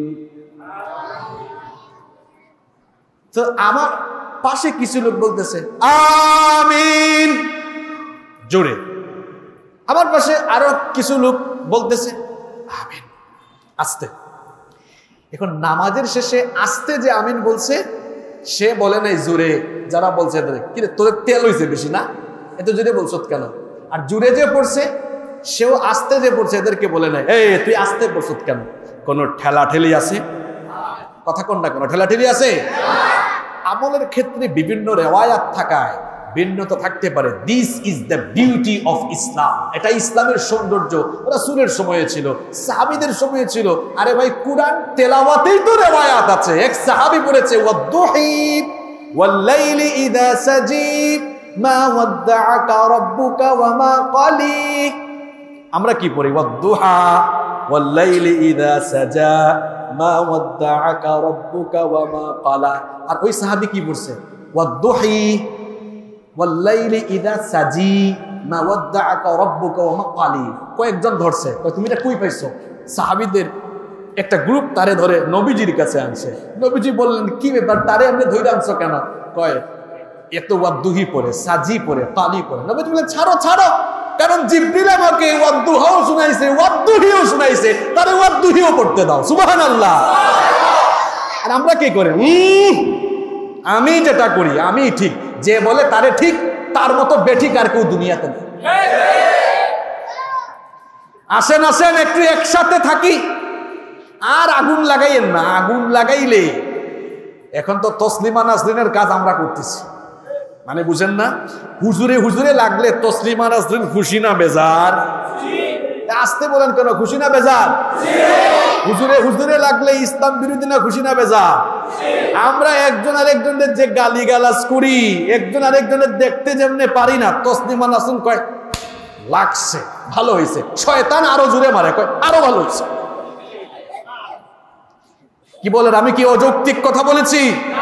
তো আমার পাশে কিছু লোক বলতেছে আমিন জোরে, আমার পাশে আরো কিছু লোক বলতেছে আমিন আস্তে। এখন নামাজের শেষে আস্তে যে আমিন বলছে, সে বলে নাই জোরে। যারা বলছে কিরে তোদের তেল হয়েছে বেশি না, এত জোরে বলছ কেন? আর জোরে যে পড়ছে সেও আস্তে যে পড়ছে, এদেরকে বলে নাই এই তুই আস্তে পড়ছ কেন? কোনো ঠেলা ঠেলি আছে? কথা কোন না, কোনো ঠেলা ঠেলি আছে? আমলের ক্ষেত্রে বিভিন্ন রেওয়ায়াত থাকায় ভিন্নতা থাকতে পারে। This is the beauty of Islam. এটা ইসলামের সৌন্দর্য। রাসূলের সময়ে ছিল, সাহাবীদের সময়ে ছিল। আরে ভাই, কুরআন তেলাওয়াতেই তো রেওয়ায়াত আছে। এক সাহাবী পড়েছে ওয়াদ-দুহি ওয়াল-লাইলি ইযা সাজি মা ওয়াদ্দাআকা রাব্বুকা ওয়া মা ক্বালি। আমরা কি পড়ি? ওয়াদ-দুহা ওয়াল-লাইলি ইযা সাজা মা ওয়াদ্দাআকা রাব্বুকা ওয়া মা ক্বালা। আর ওই সাহাবী কি পড়ছে? ওয়াদ-দুহি ওয়াল-লাইলি ইযা সাজি মা ওয়াদ্দাআকা রাব্বুকা ওয়া মা ক্বালি। কয়েকজন ধরছে, কয় তুমি এটা কই পাইছো? সাহাবীদের একটা গ্রুপ তারে ধরে নবীজির কাছে আনছে। নবীজি বললেন কি ব্যাপার, তারে আপনি ধরে আনছো কেন? কয় এত ওয়াদ-দুহি পড়ে, সাজি পড়ে, ক্বালি পড়ে। নবীজি বললেন ছাড়ো ছাড়ো, কারণ জিবরিল আমাকে ওয়াদ-দুহাও শুনাইছে, ওয়াদ-দুহিও শুনাইছে, তারে ওয়াদ-দুহিও পড়তে দাও। সুবহানাল্লাহ। আর আমরা কি করি? আমি যেটা করি আমি ঠিক, যে বলে তারে ঠিক, তার মতো বেঠিক আর কেউ দুনিয়াতে নেই। আসেন আসেন একটু একসাথে থাকি, আর আগুন লাগাইয়েন না। আগুন লাগাইলে এখন তো তসলিমা নাসরিনের কাজ আমরা করতেছি, মানে বুঝেন না? হুজুরে হুজুরে লাগলে তসলিমা নাসরিন খুশি না বেজার? আসতে বলেন কেন, খুশি না বেজার? হুজুরে হুজুরে লাগলে ইসলাম বিরোধী না খুশি না বেজার? আমরা একজন আরেকজনের যে গালি গালাজ করি, একজন আরেকজনের দেখতে যেমনে পারি না, তসলিমা নাসরিন কয় লাগছে, ভালো হয়েছে। শয়তান আরো জোরে মারে, কয় আরো ভালো হয়েছে। কি বলেন, আমি কি অযৌক্তিক কথা বলেছি?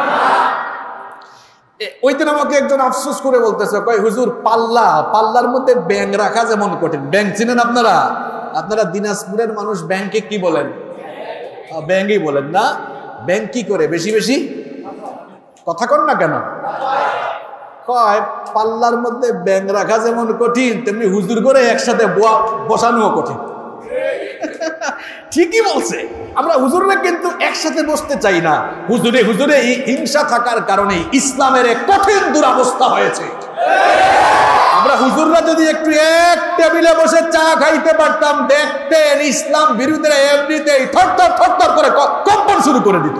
ওই দিন আমাকে একজন আফসোস করে বলতেছে, কয় হুজুর পাল্লা, পাল্লার মধ্যে ব্যাংক রাখা যেমন কঠিন। ব্যাংক চিনেন আপনারা? আপনারা দিনাজপুরের মানুষ ব্যাংকে কি বলেন? ব্যাংকই বলেন না? ব্যাংক কি করে বেশি বেশি কথা কন না কেন? কয় পাল্লার মধ্যে ব্যাংক রাখা যেমন কঠিন, তেমনি হুজুর করে একসাথে বসানো কঠিন। ঠিকই বলছে। আমরা হুজুররা কিন্তু একসাথে বসতে চাই না। হুজুরে হুজুরে হিংসা থাকার কারণে ইসলামের এক কঠিন দুরবস্থা হয়েছে। আমরা হুজুররা যদি একটু এক টেবিলে বসে চা খাইতে পারতাম, দেখতেন ইসলাম বিরোধীরা এমনিতেই থরথর থরথর করে কম্পন শুরু করে দিত।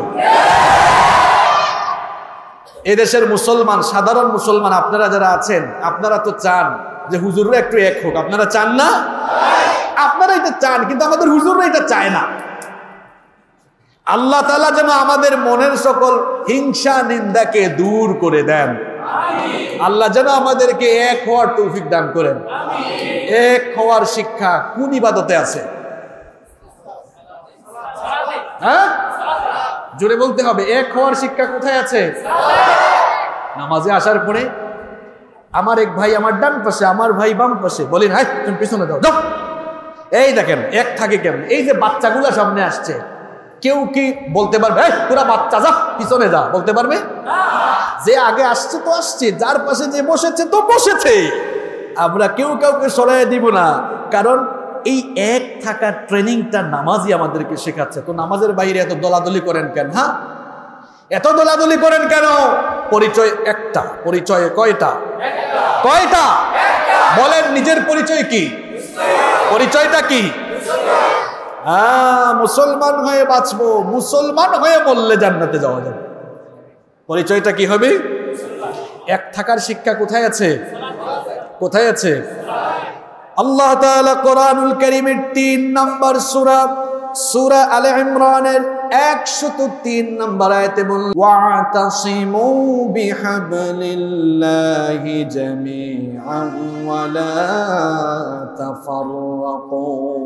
এদেশের মুসলমান, সাধারণ মুসলমান আপনারা যারা আছেন, আপনারা তো চান যে হুজুররা একটু এক হোক। আপনারা চান না? আপনারা এটা চান, কিন্তু আমাদের হুজুররা এটা চায় না। আল্লাহ তাআলা যেন আমাদের মনের সকল হিংসা নিন্দাকে দূর করে দেন। আল্লাহ যেন আমাদেরকে এক হওয়ার তৌফিক দান করেন। এক হওয়ার শিক্ষা কোন ইবাদতে আছে? হ্যাঁ, জোরে বলতে হবে, এক হওয়ার শিক্ষা কোথায় আছে? নামাজে আসার পরে আমার এক ভাই আমার ডান পাশে, আমার ভাই বাম পাশে, বলেন হাই তুমি পিছনে যাও যাও। এই দেখেন এক থাকে কেমন, এই যে বাচ্চাগুলা সামনে আসছে, কেউ কি বলতে পারবে তোরা বাচ্চা যা পিছনে যা, বলতে পারবে? যে আগে আসছে তো আসছে, যার পাশে যে বসেছে তো বসেছে, আমরা কেউ কাউকে সরাই দিব না। কারণ এই এক থাকার ট্রেনিংটা নামাজই আমাদেরকে শেখাচ্ছে। তো নামাজের বাইরে এত দলাদলি করেন কেন? হ্যাঁ, এত দলাদলি করেন কেন? পরিচয় একটা, পরিচয় কয়টা? কয়টা? বলেন নিজের পরিচয় কি? পরিচয়টা কি? হ্যাঁ, মুসলমান হয়ে বাঁচবো, মুসলমান হয়ে মরলে জান্নাতে যাওয়া যাবে। পরিচয়টা কি হবে? এক থাকার শিক্ষা কোথায় আছে? কোথায় আছে? আল্লাহ তাআলা কোরআনুল কারীমের তিন নম্বর সূরা সূরা আলে ইমরানের একশত তিন নম্বর আয়াতে বলেন, ওয়াতাসিমু বিহাবলিল্লাহি জামিআন ওয়া লা তাফাররাকু।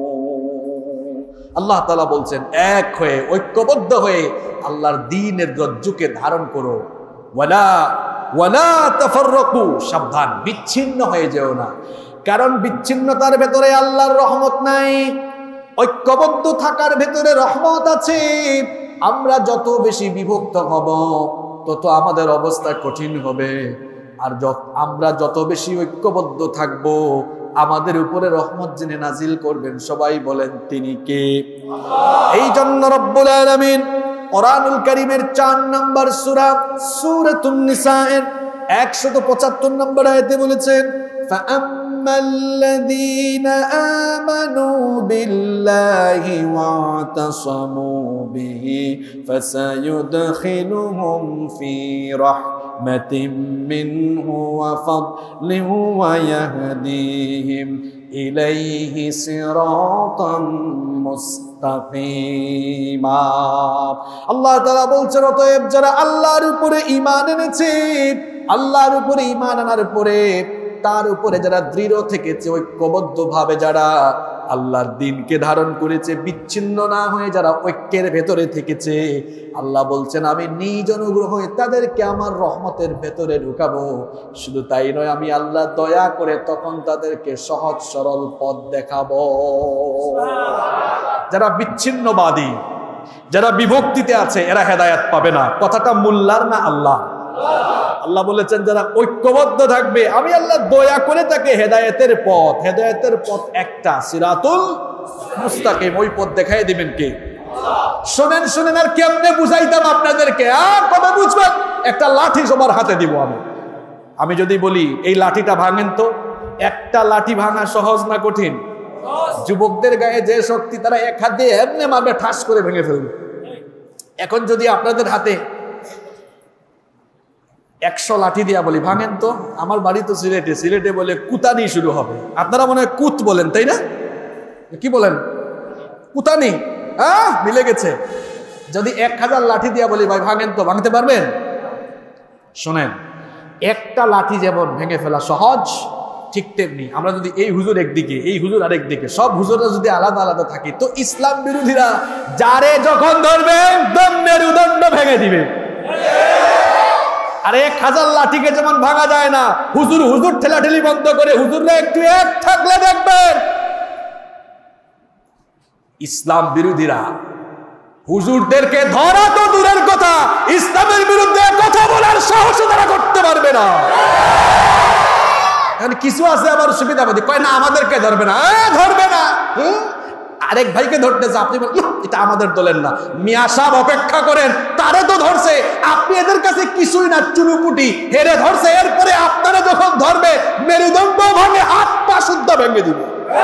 আল্লাহ তাআলা বলছেন এক হয়ে ঐক্যবদ্ধ হয়ে আল্লাহর দ্বীনের রজ্জুকে ধারণ করো। ওয়ালা ওয়ালা তাফাররাকু, সাবধান বিচ্ছিন্ন হয়ে যেও না। কারণ বিচ্ছিন্নতার ভেতরে আল্লাহর রহমত নাই, ঐক্যবদ্ধ থাকার ভেতরে রহমত আছে। আমরা যত বেশি বিভক্ত হব তত আমাদের অবস্থা কঠিন হবে, আর আমরা যত বেশি ঐক্যবদ্ধ থাকব আমাদের উপরে রহমত যিনি নাজিল করবেন সবাই বলেন তিনি কে? এই জন্য রব্বুল আলামিন কোরআনুল কারীমের চার নম্বর সূরা সূরাতুন নিসায়ের একশত পঁচাত্তর নম্বর আয়াতে বলেছেন, ফাআম্মাল্লাযীনা আমানু বিল্লাহি ওয়াতাসামু বিহি ফাসায়ুদখিলুহুম ফি রাহমাতিম মিনহু ওয়া ফাদলিন ওয়া ইয়াহদিহিম ইলাইহি সিরাতাম মুস্তাকিমা। আল্লাহ তাআলা বলছেন, অতএব যারা আল্লাহর উপরে ঈমান এনেছে, আল্লাহর উপরে ঈমান আনার পরে তার উপরে যারা দৃঢ় থেকেছে, ঐক্যবদ্ধভাবে যারা আল্লাহর দ্বীনকে ধারণ করেছে, বিচ্ছিন্ন না হয়ে যারা ঐক্যের ভেতরে থেকেছে, আল্লাহ বলছেন আমি নিজ অনুগ্রহ হয়ে তাদেরকে আমার রহমতের ভেতরে ঢুকাবো। শুধু তাই নয়, আমি আল্লাহ দয়া করে তখন তাদেরকে সহজ সরল পথ দেখাবো। যারা বিচ্ছিন্নবাদী, যারা বিভক্তিতে আছে, এরা হেদায়েত পাবে না। কথাটা মোল্লার না আল্লাহ? আল্লাহ বলেছেন যারা ঐক্যবদ্ধ থাকবে আমি আল্লাহ দয়া করে তাকে হেদায়েতের পথ, হেদায়েতের পথ একটা, সিরাতুল মুস্তাকিম, ওই পথ দেখাই দিবেন কে? শুনেন শুনেন আর কেমনে বুঝাইতাম আপনাদেরকে, আর কবে বুঝবেন? একটা লাঠি সবার হাতে দিব আমি। আমি যদি বলি এই লাঠিটা ভাঙেন, তো একটা লাঠি ভাঙা সহজ না কঠিন? যুবকদের গায়ে যে শক্তি, তারা এক হাত দিয়ে এমনি মারবে, ঠাস করে ভেঙে ফেলবে। এখন যদি আপনাদের হাতে একশো লাঠি দিয়া বলি ভাঙেন, তো আমার বাড়ি তো সিলেটে, সিলেটে বলে কুতানি শুরু হবে। আপনারা মনে হয় কুত বলেন, তাই না? কি বলেন? কুতানি। হ্যাঁ, মিলে গেছে। যদি এক হাজার লাঠি দিয়া বলি ভাই ভাঙেন, তো ভাঙতে পারবেন? শোনেন, একটা লাঠি যেমন ভেঙে ফেলা সহজ, ঠিক তেমনি আমরা যদি এই হুজুর একদিকে, এই হুজুর আরেক দিকে, সব হুজুররা যদি আলাদা আলাদা থাকি, তো ইসলাম বিরোধীরা যারে যখন ধরবে দণ্ডের উদণ্ড ভেঙে দিবে। আর এক হাজার লাঠিকে যেমন ভাঙা যায় না, হুজুর হুজুর ঠেলাঠেলি বন্ধ করে হুজুররা একটু এক থাকলে দেখবেন ইসলাম বিরোধীরা হুজুরদেরকে ধরা তো দূরের কথা, ইসলামের বিরুদ্ধে কথা বলার সাহস তারা করতে পারবে না। কিছু আছে আবার সুবিধাবাদী, কয় না আমাদেরকে ধরবে না, ধরবে না। আরেক ভাইকে ধরতেছে, আপনি এটা আমাদের দলের না। মিয়া সাহেব অপেক্ষা করেন, তারে তো ধরছে, আপনি এদের কাছে কিছুই না, চুরুপুটি হেরে ধরছে। এরপরে আপনারা যখন ধরবে মেরুদণ্ড ভাঙে, হাত পা শুদ্ধ ভেঙে দিবে।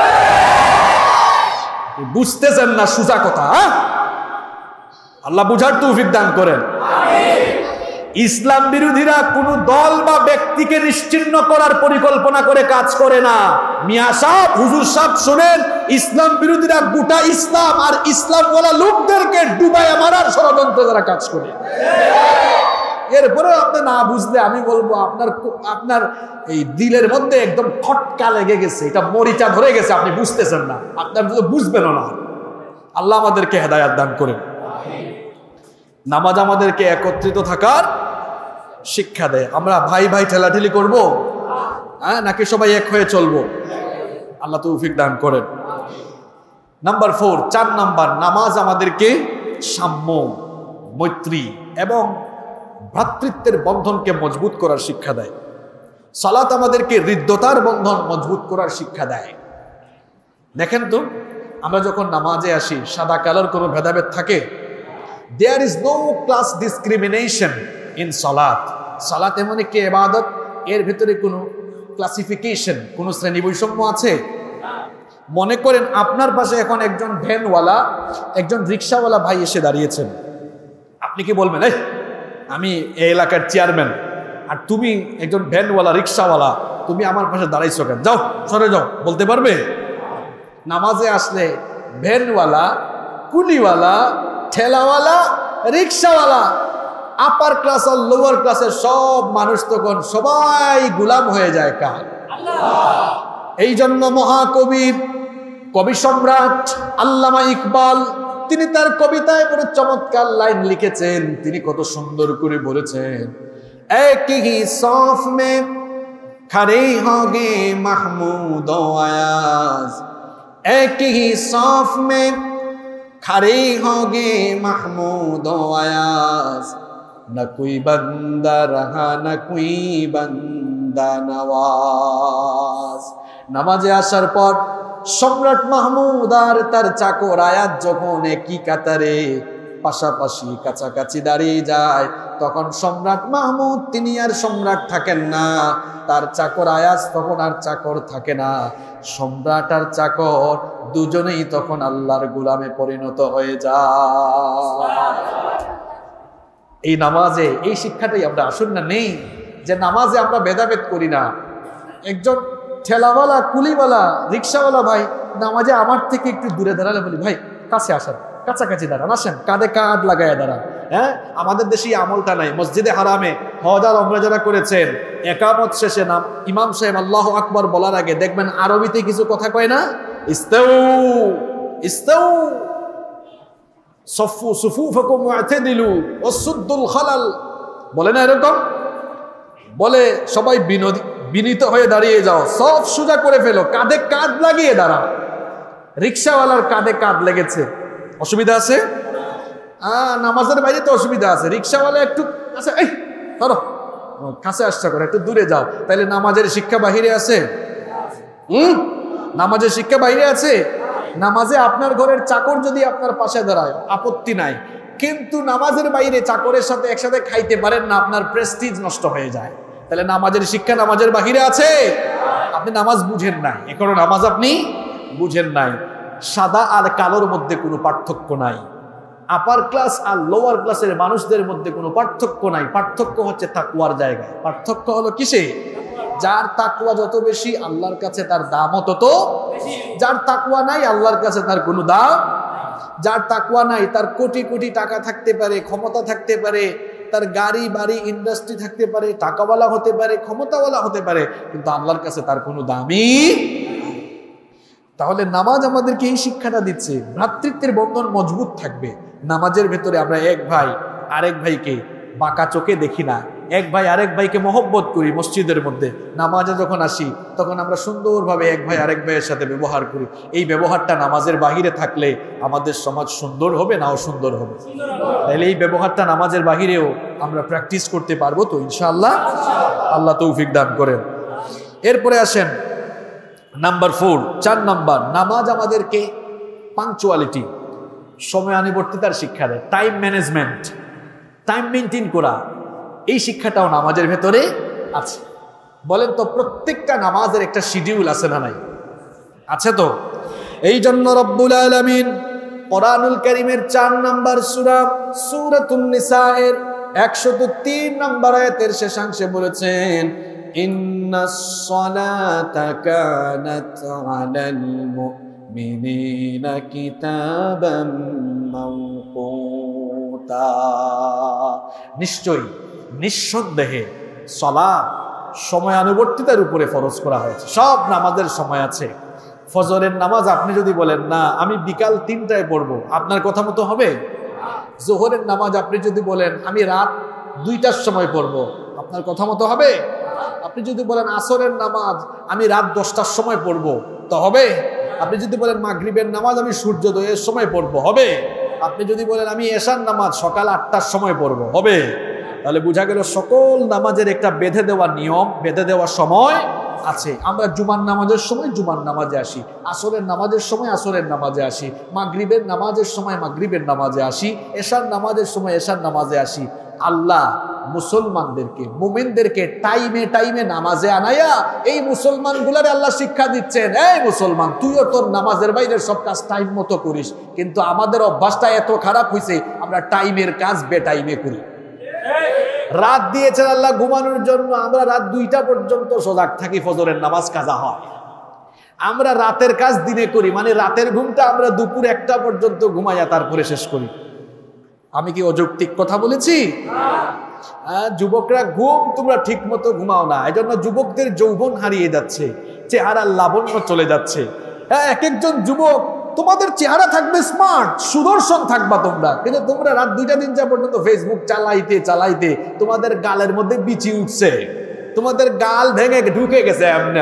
বুঝতেছেন না সোজা কথা? আল্লাহ বুঝার তৌফিক দান করেন। ইসলাম বিরোধীরা কোন দল বা ব্যক্তিকে নিশ্চিহ্ন করার পরিকল্পনা করে কাজ করে না। মিয়া সাহেব, হুজুর সাহেব শুনেন, ইসলাম বিরোধীরা গোটা ইসলাম আর ইসলাম ওয়ালা লোকদেরকে ডুবাইয়া মারার ষড়যন্ত্র দ্বারা কাজ করে। এরপরে আপনি না বুঝলে আমি বলবো আপনার আপনার এই দিলের মধ্যে একদম খটকা লেগে গেছে, এটা মরিচা ধরে গেছে, আপনি বুঝতেছেন না, আপনার বুঝবেন না। আল্লাহ আমাদেরকে হেদায়েত দান করেন। নামাজ আমাদেরকে একত্রিত থাকার শিক্ষা দেয়। আমরা ভাই ভাই ঠেলাঠেলি করবো, হ্যাঁ, নাকি সবাই এক হয়ে চলবো? আল্লাহ তৌফিক দান করেন। নাম্বার ফোর, চার নাম্বার, নামাজ আমাদেরকে সাম্য, মৈত্রী এবং ভ্রাতৃত্বের বন্ধনকে মজবুত করার শিক্ষা দেয়। সালাত আমাদেরকে হৃদ্যতার বন্ধন মজবুত করার শিক্ষা দেয়। দেখেন তো, আমরা যখন নামাজে আসি, সাদা কালোর কোনো ভেদাভেদ থাকে? There is no class discrimination in সালাত। সালাত এমন একটি ইবাদত, এর ভিতরে কোনো ক্লাসিফিকেশন, কোনো শ্রেণী বৈষম্য আছে? মনে করেন আপনার পাশে এখন একজন ভ্যানওয়ালা, একজন রিক্সাওয়ালা ভাই এসে দাঁড়িয়েছেন। আপনি কি বলবেন, এই আমি এই এলাকার চেয়ারম্যান, আর তুমি একজন ভ্যানওয়ালা রিক্সাওয়ালা, তুমি আমার পাশে দাঁড়াইছো কেন? যাও, সরে যাও, বলতে পারবে? নামাজে আসলে ভ্যানওয়ালা, কুলিওয়ালা, ঠেলাওয়ালা, রিক্সাওয়ালা, আপার ক্লাস আর লোয়ার ক্লাসের সব মানুষ তখন সবাই গোলাম হয়ে যায় কার? এই জন্য মহাকবি, কবি সম্রাট আল্লামা ইকবাল, তিনি তার কবিতায় বড় চমৎকার লাইন লিখেছেন। তিনি কত সুন্দর করে বলেছেন, এক হি সফ মে খড়ে হোগে মাহমুদ ও আয়াজ, এক হি সফ মে খড়ে হোগে মাহমুদ ও আয়াজ, না কোই বান্দা রহা না কোই বান্দা নওয়াজ। নামাজে আসার পর সম্রাট মাহমুদ আর তার চাকর আয়াত যখন একই কাতারে পাশাপাশি কাছাকাছি দাঁড়িয়ে যায়, তখন সম্রাট মাহমুদ তিনি আর সম্রাট থাকেন না, তার চাকর আয়াজ তখন আর চাকর থাকে না। সম্রাট আর চাকর দুজনেই তখন আল্লাহর গোলামে পরিণত হয়ে যায়। এই নামাজে এই শিক্ষাটাই আমরা আসুন না নেই, যে নামাজে আমরা ভেদাভেদ করি না। একজন ঠেলাওয়ালা, কুলিওয়ালা, রিক্সাওয়ালা ভাই নামাজে আমার থেকে একটু দূরে দাঁড়ালে বলি, ভাই কাছে আসেন, কাছাকাছি দাঁড়ান, আসেন, কাঁধে কাঁধ লাগাইয়া দাঁড়ান। হ্যাঁ, আমাদের দেশে আমলটা নাই। মসজিদে হারামে হজ আর উমরা যারা করেছেন, একামত শেষে নাম ইমাম সাহেব আল্লাহু আকবার বলার আগে দেখবেন আরবিতে কিছু কথা কয় না? ইস্তাউ ইস্তাউ সফু সুফুফাকুম ওয়া'তাদিলু ওয়াসুদ্দুল খালাল, বলে না এরকম? বলে সবাই বিনোদী বিনীত হয়ে দাঁড়িয়ে যাও, সব সোজা করে ফেলো, কাঁধে কাঁধ লাগিয়ে দাঁড়াও। রিক্সাওয়ালার কাঁধে কাঁধ লেগেছে, অসুবিধা আছে? নামাজের বাইরে তো অসুবিধা আছে। রিক্সাওয়ালা একটু আচ্ছা, এই ধরো কাছে আসতে করে, একটু দূরে যাও, তাইলে নামাজের শিক্ষা বাহিরে আছে? হুম, নামাজের শিক্ষা বাইরে আছে। নামাজে আপনার ঘরের চাকর যদি আপনার পাশে দাঁড়ায় আপত্তি নাই, কিন্তু নামাজের বাইরে চাকরের সাথে একসাথে খাইতে পারেন না, আপনার প্রেস্টিজ নষ্ট হয়ে যায়। তাহলে নামাজের শিক্ষা নামাজের বাহিরে আছে? আপনি নামাজ বুঝেন নাই, এখন নামাজ আপনি বুঝেন নাই। সাদা আর কালোর মধ্যে কোনো পার্থক্য নাই, আপার ক্লাস আর লোয়ার ক্লাসের মানুষদের মধ্যে কোনো পার্থক্য নাই। পার্থক্য হচ্ছে তাকওয়ার জায়গায়। পার্থক্য হলো কিসে? যার তাকওয়া যত বেশি আল্লাহর কাছে তার দামও তত বেশি, যার তাকওয়া নাই আল্লাহর কাছে তার কোনো দাম। যার তাকওয়া নাই তার কোটি কোটি টাকা থাকতে পারে, ক্ষমতা থাকতে পারে, তার গাড়ি বাড়ি ইন্ডাস্ট্রি থাকতে পারে, টাকাওয়ালা হতে পারে, ক্ষমতাওয়ালা হতে পারে, কিন্তু আল্লাহর কাছে তার কোনো দামই। তাহলে নামাজ আমাদেরকে এই শিক্ষাটা দিচ্ছে, ভ্রাতৃত্বের বন্ধন মজবুত থাকবে। নামাজের ভেতরে আমরা এক ভাই আরেক ভাইকে বাঁকা চোখে দেখি না, এক ভাই আরেক ভাইকে মহব্বত করি। মসজিদের মধ্যে নামাজে যখন আসি তখন আমরা সুন্দরভাবে এক ভাই আরেক ভাইয়ের সাথে ব্যবহার করি। এই ব্যবহারটা নামাজের বাহিরে থাকলে আমাদের সমাজ সুন্দর হবে না অসুন্দর হবে? তাহলে এই ব্যবহারটা নামাজের বাহিরেও আমরা প্র্যাকটিস করতে পারবো তো ইনশাআল্লাহ? আল্লাহ তৌফিক দান করেন। এরপরে আসেন নাম্বার ফোর, চার নাম্বার, নামাজ আমাদেরকে পাংচুয়ালিটি, সময়ানুবর্তিতার শিক্ষা দেয়। টাইম ম্যানেজমেন্ট, টাইম মেনটেন করা, এই শিক্ষাটাও নামাজের ভেতরে আছে। বলেন তো, প্রত্যেকটা নামাজের একটা শিডিউল আছে না নাই? আছে তো। এই জন্য রব্বুল আলামিন কোরআনুল কারীমের চার নাম্বার সূরা সূরাতুন নিসা এর একশত তিন নম্বর আয়াতের শেষাংশে বলেছেন, ইন্নাস সালাতা কানাত আলাল মুমিনিনা কিতাবাম মাওকুতা। নিশ্চয়ই, নিঃসন্দেহে সালাত সময়ানুবর্তিতার উপরে ফরজ করা হয়েছে। সব নামাজের সময় আছে। ফজরের নামাজ আপনি যদি বলেন না আমি বিকাল তিনটায় পড়বো, আপনার কথা মতো হবে? জোহরের নামাজ আপনি যদি বলেন আমি রাত দুইটার সময় পড়বো, আপনার কথা মতো হবে? আপনি যদি বলেন আসরের নামাজ আমি রাত দশটার সময় পড়বো, তো হবে? আপনি যদি বলেন মাগরিবের নামাজ আমি সূর্যোদয়ের সময় পড়বো, হবে? আপনি যদি বলেন আমি এশার নামাজ সকাল আটটার সময় পড়বো, হবে? তাহলে বোঝা গেল সকল নামাজের একটা বেঁধে দেওয়া নিয়ম, বেঁধে দেওয়া সময় আছে। আমরা জুমার নামাজের সময় জুমার নামাজে আসি, আসরের নামাজের সময় আসরের নামাজে আসি, মাগরিবের নামাজের সময় মাগরিবের নামাজে আসি, এশার নামাজের সময় এশার নামাজে আসি। আল্লাহ মুসলমানদেরকে, মুমিনদেরকে টাইমে টাইমে নামাজে আনাইয়া এই মুসলমানগুলারে আল্লাহ শিক্ষা দিচ্ছেন, এই মুসলমান তুইও তোর নামাজের বাইরের সব কাজ টাইম মতো করিস। কিন্তু আমাদের অভ্যাসটা এত খারাপ হয়েছে, আমরা টাইমের কাজ বেটাইমে করি। রাত দিয়েছেন আল্লাহ ঘুমানোর জন্য, আমরা রাত দুইটা পর্যন্ত সজাগ থাকি, ফজরের নামাজ কাজা হয়। আমরা রাতের কাজ দিনে করি, মানে রাতের ঘুমটা আমরা দুপুর একটা পর্যন্ত ঘুমাইয়া তারপরে শেষ করি। আমি কি অযৌক্তিক কথা বলেছি? হ্যাঁ, যুবকরা ঘুম তোমরা ঠিক মতো ঘুমাও না, এই জন্য যুবকদের যৌবন হারিয়ে যাচ্ছে, চেহারার লাবণ্য চলে যাচ্ছে। হ্যাঁ, এক একজন যুবক তোমাদের চেহারা থাকবে স্মার্ট, সুদর্শন থাকবা তোমরা, কিন্তু তোমরা রাত দুইটা তিনটা পর্যন্ত ফেসবুক চালাইতে চালাইতে তোমাদের গালের মধ্যে বিচি উঠছে, তোমাদের গাল ভেঙে ঢুকে গেছে এমনি।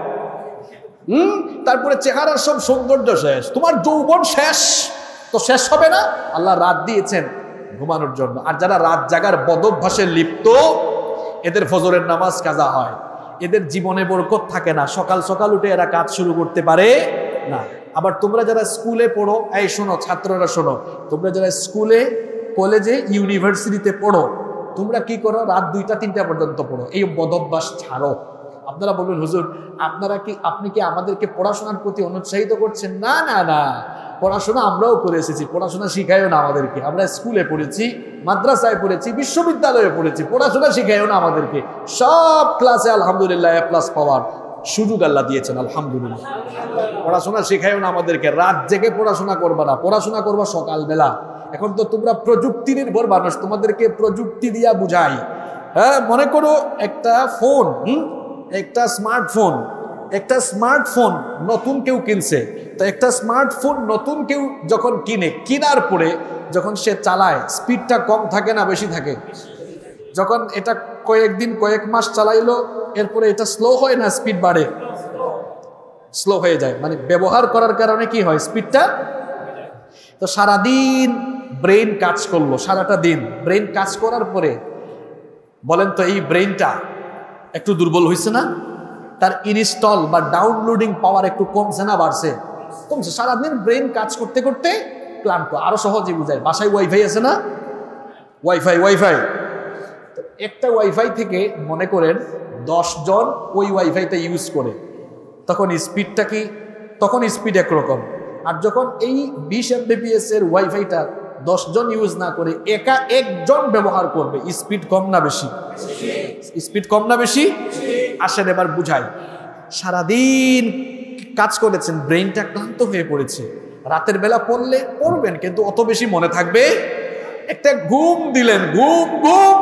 হম তারপরে চেহারার সব সৌন্দর্য শেষ, তোমার যৌবন শেষ। তো শেষ হবে না? আল্লাহ রাত দিয়েছেন ঘুমানোর জন্য। আর যারা রাত জাগার বদভ্যাসে লিপ্ত, এদের ফজরের নামাজ কাজা হয়, এদের জীবনে বরকত থাকে না, সকাল সকাল উঠে এরা কাজ শুরু করতে পারে না। আবার তোমরা যারা স্কুলে পড়ো, এই শোনো ছাত্ররা শোনো, তোমরা যারা স্কুলে কলেজে ইউনিভার্সিটিতে পড়ো, তোমরা কি করো? রাত দুইটা তিনটা পর্যন্ত পড়ো। এই বদভ্যাস ছাড়ো। আপনারা বলবেন হুজুর আপনারা কি আপনি কি আমাদেরকে পড়াশোনার প্রতি অনুৎসাহিত করছেন? না না না, পড়াশোনা আমরাও করে এসেছি, পড়াশোনা শিখাইও না আমাদেরকে। আমরা স্কুলে পড়েছি, মাদ্রাসায় পড়েছি, বিশ্ববিদ্যালয়ে পড়েছি, পড়াশোনা শিখাইও না আমাদেরকে। সব ক্লাসে আলহামদুলিল্লাহ এ প্লাস পাওয়ার সুযোগ আল্লাহ দিয়েছেন, আলহামদুলিল্লাহ। পড়াশোনা শিখাইও না আমাদেরকে, রাত জেগে পড়াশোনা করবা না, পড়াশোনা করবা সকালবেলা। এখন তো তোমরা প্রযুক্তি নির্ভর মানুষ, তোমাদেরকে প্রযুক্তি দিয়া বুঝাই। হ্যাঁ, মনে করো একটা ফোন, হুম একটা স্মার্টফোন, একটা স্মার্টফোন নতুন কেউ কিনছে, তো একটা স্মার্টফোন নতুন কেউ যখন কিনে, কেনার পরে যখন সে চালায় স্পিডটা কম থাকে না বেশি থাকে? যখন এটা কয়েকদিন কয়েক মাস চালাইলো, এরপরে এটা স্লো হয় না স্পিড বাড়ে? স্লো হয়ে যায়, মানে ব্যবহার করার কারণে কি হয়? স্পিডটা। তো সারাদিন ব্রেইন কাজ করলো, সারাটা দিন ব্রেইন কাজ করার পরে বলেন তো এই ব্রেইনটা একটু দুর্বল হয়েছে না? তার ইনস্টল বা ডাউনলোডিং পাওয়ার একটু কমছে না বাড়ছে? কমছে। সারাদিন ব্রেইন কাজ করতে করতে ক্লান্ত। আরো সহজে বুঝায়, বাসায় ওয়াইফাই আছে না? ওয়াইফাই ওয়াইফাই তো একটা ওয়াইফাই থেকে মনে করেন দশ জন ওই ওয়াইফাইটা ইউজ করে, তখন স্পিডটা কি? তখন স্পিড একরকম। আর যখন এই বিশ এমবিপিএস এর ওয়াইফাইটা দশ জন ইউজ না করে একা একজন ব্যবহার করবে, স্পিড কম না বেশি? স্পিড কম না বেশি? আসেন এবার বুঝাই। সারাদিন কাজ করেছেন, ব্রেইনটা ক্লান্ত হয়ে পড়েছে, রাতের বেলা পড়লে পড়বেন কিন্তু অত বেশি মনে থাকবে? একটা ঘুম দিলেন, ঘুম ঘুম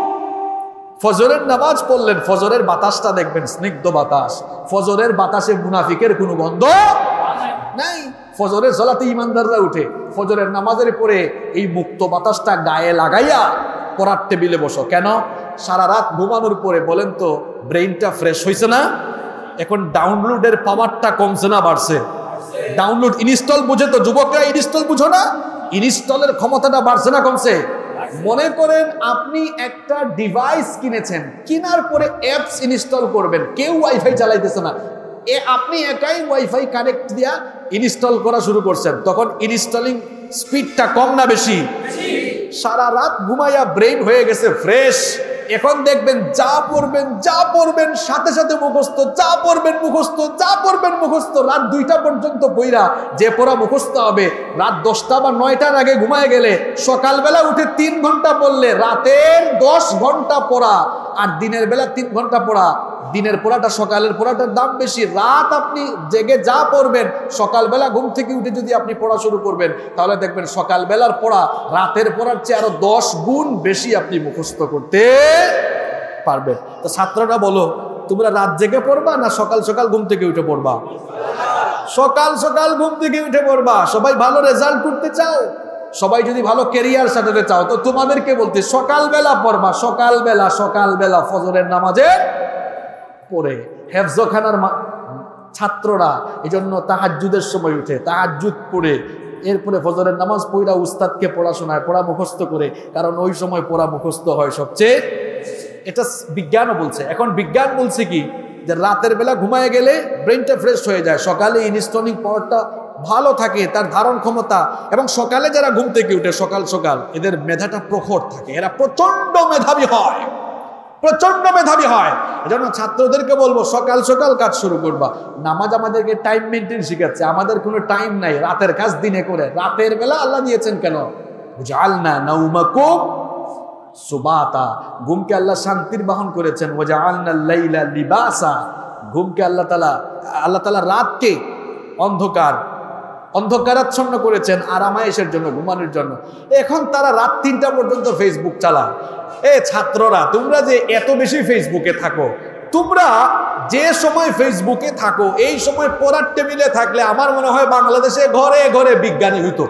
ফজরের নামাজ পড়লেন, ফজরের বাতাসটা দেখবেন স্নিগ্ধ বাতাস, ফজরের বাতাসে মুনাফিকের কোনো গন্ধ নাই। ফজরের সালাতে ইমানদাররা উঠে, ফজরের নামাজের পরে এই মুক্ত বাতাসটা গায়ে লাগাইয়া পড়ার টেবিলে বসো। কেন? সারা রাত ঘুমানোর পরে বলেন তো ব্রেইনটা ফ্রেশ হয়েছে না? এখন ডাউনলোডের পাওয়ারটা কমছে না বাড়ছে? ডাউনলোড ইনস্টল বুঝে তো যুবকরা, ইনস্টল বুঝো না? ইনস্টলের ক্ষমতাটা বাড়ছে না কমছে? মনে করেন আপনি একটা ডিভাইস কিনেছেন, কেনার পরে অ্যাপস ইনস্টল করবেন, কেউ ওয়াইফাই চালাইতেছে না, এ আপনি একাই ওয়াইফাই কানেক্ট দিয়া ইনস্টল করা শুরু করছেন, তখন ইনস্টলিং স্পিডটা কম না বেশি? সারা রাত ঘুমাইয়া ব্রেইন হয়ে গেছে ফ্রেশ। এখন দেখবেন যা পড়বেন যা পড়বেন সাথে সাথে মুখস্থ, যা পড়বেন মুখস্থ, যা পড়বেন মুখস্থ। রাত দুইটা পর্যন্ত বইরা যে পড়া মুখস্থ হবে, রাত দশটা বা নয়টার আগে ঘুমায় গেলে সকালবেলা উঠে তিন ঘন্টা পড়লে রাতের দশ ঘন্টা পড়া, আর দিনের বেলা তিন ঘন্টা পড়া। দিনের পড়াটা সকালের পড়াটার দাম বেশি। রাত আপনি জেগে যা পড়বেন, সকালবেলা ঘুম থেকে উঠে যদি আপনি পড়া শুরু করবেন, তাহলে দেখবেন সকালবেলার পড়া রাতের পড়ার চেয়ে আরো দশ গুণ বেশি আপনি মুখস্থ করতে পারবেন। তো ছাত্ররা বলো, তোমরা রাত জেগে পড়বা না সকাল সকাল ঘুম থেকে উঠে পড়বা? সকাল সকাল ঘুম থেকে উঠে পড়বা। সবাই ভালো রেজাল্ট করতে চাও, সবাই যদি ভালো ক্যারিয়ার সাজাতে চাও, তো তোমাদেরকে বলতে সকালবেলা পড়বা, সকালবেলা সকালবেলা ফজরের নামাজে পড়ে। হেফজখানার ছাত্ররা এই জন্য তাহাজ্জুদের সময় উঠে, তাহাজ্জুদ পড়ে এরপরে ফজরের নামাজ পড়া উস্তাদকে পড়াশোনায় পড়া মুখস্থ করে, কারণ ওই সময় পড়া মুখস্থ হয় সবচেয়ে। এটা বিজ্ঞানও বলছে। এখন বিজ্ঞান বলছে কি, যে রাতের বেলা ঘুমায় গেলে ব্রেনটা ফ্রেশ হয়ে যায়, সকালে ইনস্টনিং পাওয়ারটা ভালো থাকে, তার ধারণ ক্ষমতা, এবং সকালে যারা ঘুম থেকে উঠে সকাল সকাল এদের মেধাটা প্রখর থাকে, এরা প্রচন্ড মেধাবী হয়, প্রচন্ড মেধাবী হয়। এজন্য ছাত্রদেরকে বলবো সকাল সকাল কাজ শুরু করবা। নামাজ আমাদেরকে টাইম মেনটেন শিখাচ্ছে, আমাদের কোনো টাইম নাই, রাতের কাজ দিনে করে। রাতের বেলা আল্লাহ দিয়েছেন কেন, জাআলনা নাওমাকুম সুবাতা, ঘুমকে আল্লাহ শান্তির বাহন করেছেন। ওয়াজআলনা লাইলা লিবাসা, ঘুমকে আল্লাহ তাআলা আল্লাহ তাআলা রাতকে অন্ধকার অন্ধকারাচ্ছন্ন করেছেন আরামায়েশের জন্য, ঘুমানোর জন্য। এখন তারা রাত তিনটা পর্যন্ত ফেসবুক চালায়। এ ছাত্ররা, তোমরা যে এত বেশি ফেসবুকে থাকো, তোমরা যে সময় ফেসবুকে থাকো এই সময় পড়ার টেবিলে থাকলে আমার মনে হয় বাংলাদেশে ঘরে ঘরে বিজ্ঞানী হইতো।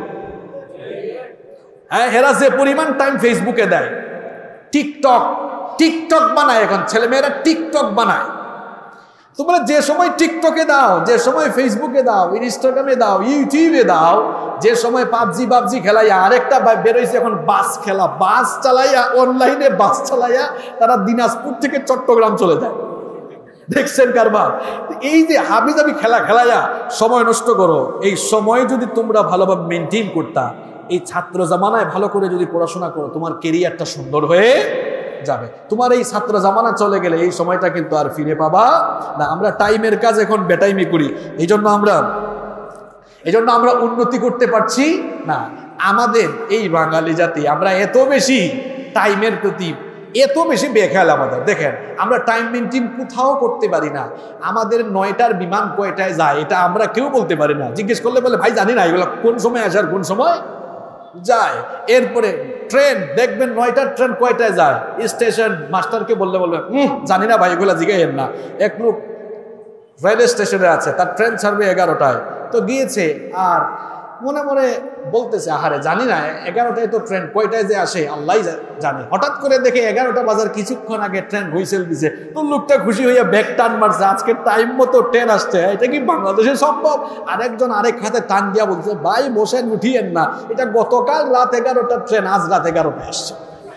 হ্যাঁ, এরা যে পরিমাণ টাইম ফেসবুকে দেয়, টিকটক টিকটক বানায়, এখন ছেলেমেয়েরা টিকটক বানায়। তোমরা যে সময় টিকটকে দাও, যে সময় ফেসবুকে দাও, ইনস্টাগ্রামে দাও, ইউটিউবে দাও, যে সময় পাবজি পাবজি খেলাইয়া, আরেকটা বেরোইছে এখন বাস খেলা, বাস চালাইয়া, অনলাইনে বাস চালাইয়া তারা দিনাজপুর থেকে চট্টগ্রাম চলে যায়। দেখছেন কারবার? এই যে হাবি জাবি খেলা খেলাইয়া সময় নষ্ট করো, এই সময় যদি তোমরা ভালোভাবে মেনটেন করতা, এই ছাত্র জামানায় ভালো করে যদি পড়াশোনা করো, তোমার কেরিয়ারটা সুন্দর হয়ে যাবে। তোমার এই ছাত্র জামানা চলে গেলে এই সময়টা কিন্তু আর ফিরে পাবা না। আমরা টাইমের কাজ এখন বেটাইমি করি, এই জন্য আমরা এই জন্য আমরা উন্নতি করতে পারছি না। আমাদের এই বাঙালি জাতি, আমরা এত বেশি টাইমের প্রতি এত বেশি বেখেয়াল আমাদের। দেখেন, আমরা টাইম মেনটেন কোথাও করতে পারি না। আমাদের নয়টার বিমান কয়টায় যায় এটা আমরা কেউ বলতে পারি না। জিজ্ঞেস করলে বলে ভাই জানি না এগুলো কোন সময় আসার কোন সময় যায়। এরপরে ট্রেন দেখবেন নয়টার ট্রেন কয়টায় যায়, স্টেশন মাস্টারকে বললে বলবে হুম জানি না ভাই, এগুলো জিজ্ঞাসেন না। এক লোক রেল স্টেশনে আছে, তার ট্রেন ছাড়বে এগারোটায়, তো গিয়েছে আর মনে মনে বলতেছে আহারে জানি না এগারোটায় তো ট্রেন, কয়টায় যে আসে আল্লাহ জানে। হঠাৎ করে দেখে এগারোটা বাজার কিছুক্ষণ আগে ট্রেন হুইসেল দিছে, তো লোকটা খুশি হইয়া ব্যাগ টান মারছে, আজকে টাইম মতো ট্রেন আসছে। এটা কি বাংলাদেশে সম্ভব? আরেকজন আরেক হাতে টান দিয়া বলছে ভাই বসেন, উঠিয়েন না, এটা গতকাল রাত এগারোটার ট্রেন, আজ রাত এগারোটায় আসছে।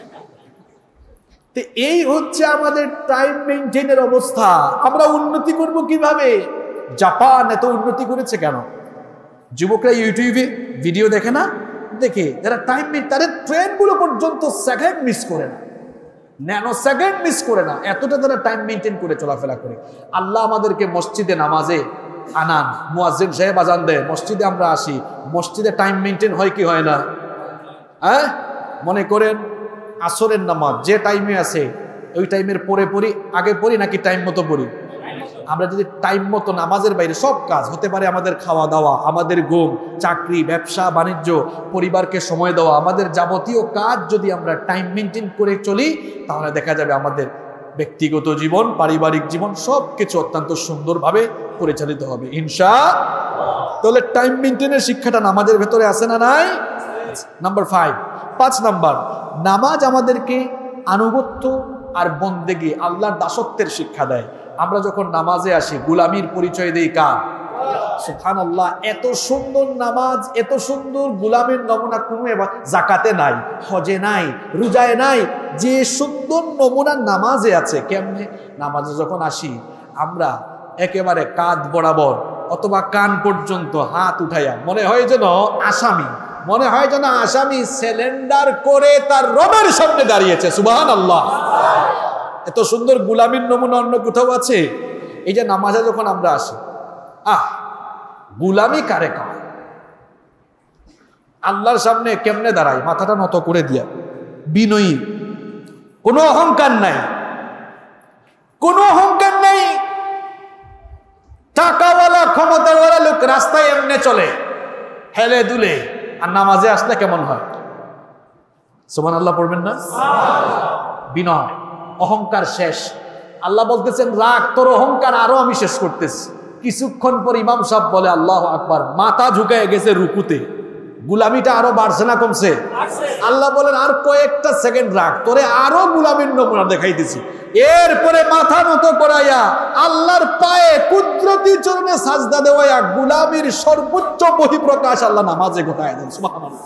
তো এই হচ্ছে আমাদের টাইম মেনটেনের অবস্থা। আমরা উন্নতি করব কিভাবে? জাপান এত উন্নতি করেছে কেন? যুবকরা ইউটিউবে ভিডিও দেখে না, দেখে যারা টাইম মেন, তাদের ট্রেনগুলো পর্যন্ত সেকেন্ড মিস করে না, ন্যানো সেকেন্ড মিস করে না, এতটা তারা টাইম মেনটেন করে চলাফেরা করে। আল্লাহ আমাদেরকে মসজিদে নামাজে আনান, মুয়াজ্জিন সাহেব আজান দেয়, মসজিদে আমরা আসি, মসজিদে টাইম মেনটেন হয় কি হয় না? হ্যাঁ, মনে করেন আসরের নামাজ যে টাইমে আছে ওই টাইমের পরে পড়ি, আগে পড়ি নাকি টাইম মতো পড়ি? আমরা যদি টাইম মতো, নামাজের বাইরে সব কাজ হতে পারে, আমাদের খাওয়া দাওয়া, আমাদের ঘুম, চাকরি, ব্যবসা বাণিজ্য, পরিবারকে সময় দেওয়া, আমাদের যাবতীয় কাজ যদি আমরা টাইম মেনটেন করে চলি, তাহলে দেখা যাবে আমাদের ব্যক্তিগত জীবন, পারিবারিক জীবন সব কিছু অত্যন্ত সুন্দরভাবে পরিচালিত হবে ইনশাআল্লাহ। তাহলে টাইম মেনটেনের শিক্ষাটা নামাজের ভেতরে আছে না নাই? নাম্বার ফাইভ, পাঁচ নাম্বার, নামাজ আমাদেরকে আনুগত্য আর বন্দেগী, আল্লাহর দাসত্বের শিক্ষা দেয়। আমরা যখন নামাজে আসি গোলামির পরিচয় দেই কার? সুবহানাল্লাহ। এত সুন্দর নামাজ, এত সুন্দর গোলামের নমুনা কোনো জাকাতে নাই, হজে নাই, রোজায় নাই, যে সুন্দর নমুনা নামাজে আছে। কেমনে? নামাজে যখন আসি আমরা একেবারে কাঁধ বরাবর অথবা কান পর্যন্ত হাত উঠাইয়া মনে হয় যেন আসামি, মনে হয় যেন আসামি সিলিন্ডার করে তার রবের সামনে দাঁড়িয়েছে। সুবহানাল্লাহ। এত সুন্দর গোলামির নমুনা অন্য কোথাও আছে? এই যে নামাজে যখন আমরা আসি, আহ গোলামি কারে কয়? আল্লাহর সামনে কেমনে দাঁড়াই? মাথাটা নত করে দিয়া, বিনয়ী, কোনো অহংকার নাই, কোনো অহংকার নাই। টাকাওয়ালা ক্ষমতাওয়ালা লোক রাস্তায় এমনে চলে হেলে দুলে, আর নামাজে আসলে কেমন হয়? সুবহানাল্লাহ পড়বেন না? বিনয়, অহংকার শেষ। আল্লাহ বলতেছেন রাগ, তোর অহংকার আরো আমি শেষ করতেছি। কিছুক্ষণ পর ইমাম সাহেব বলে আল্লাহু আকবার, মাথা ঝুঁকায় গেছে রুকুতে। গুলামিটা আরো বাড়ছে না কমছে? আল্লাহ বলেন আর কয়েকটা সেকেন্ড রাখ, তোরে আরো গুলামির নমুনা দেখাইতেছি। এরপরে মাথা নত করাইয়া আল্লাহর পায়ে কুদরতি চরণে সাজদা দেওয়া গুলামির সর্বোচ্চ বহিঃপ্রকাশ আল্লাহ নামাজে ঘটায় দেন। সুবহানাল্লাহ।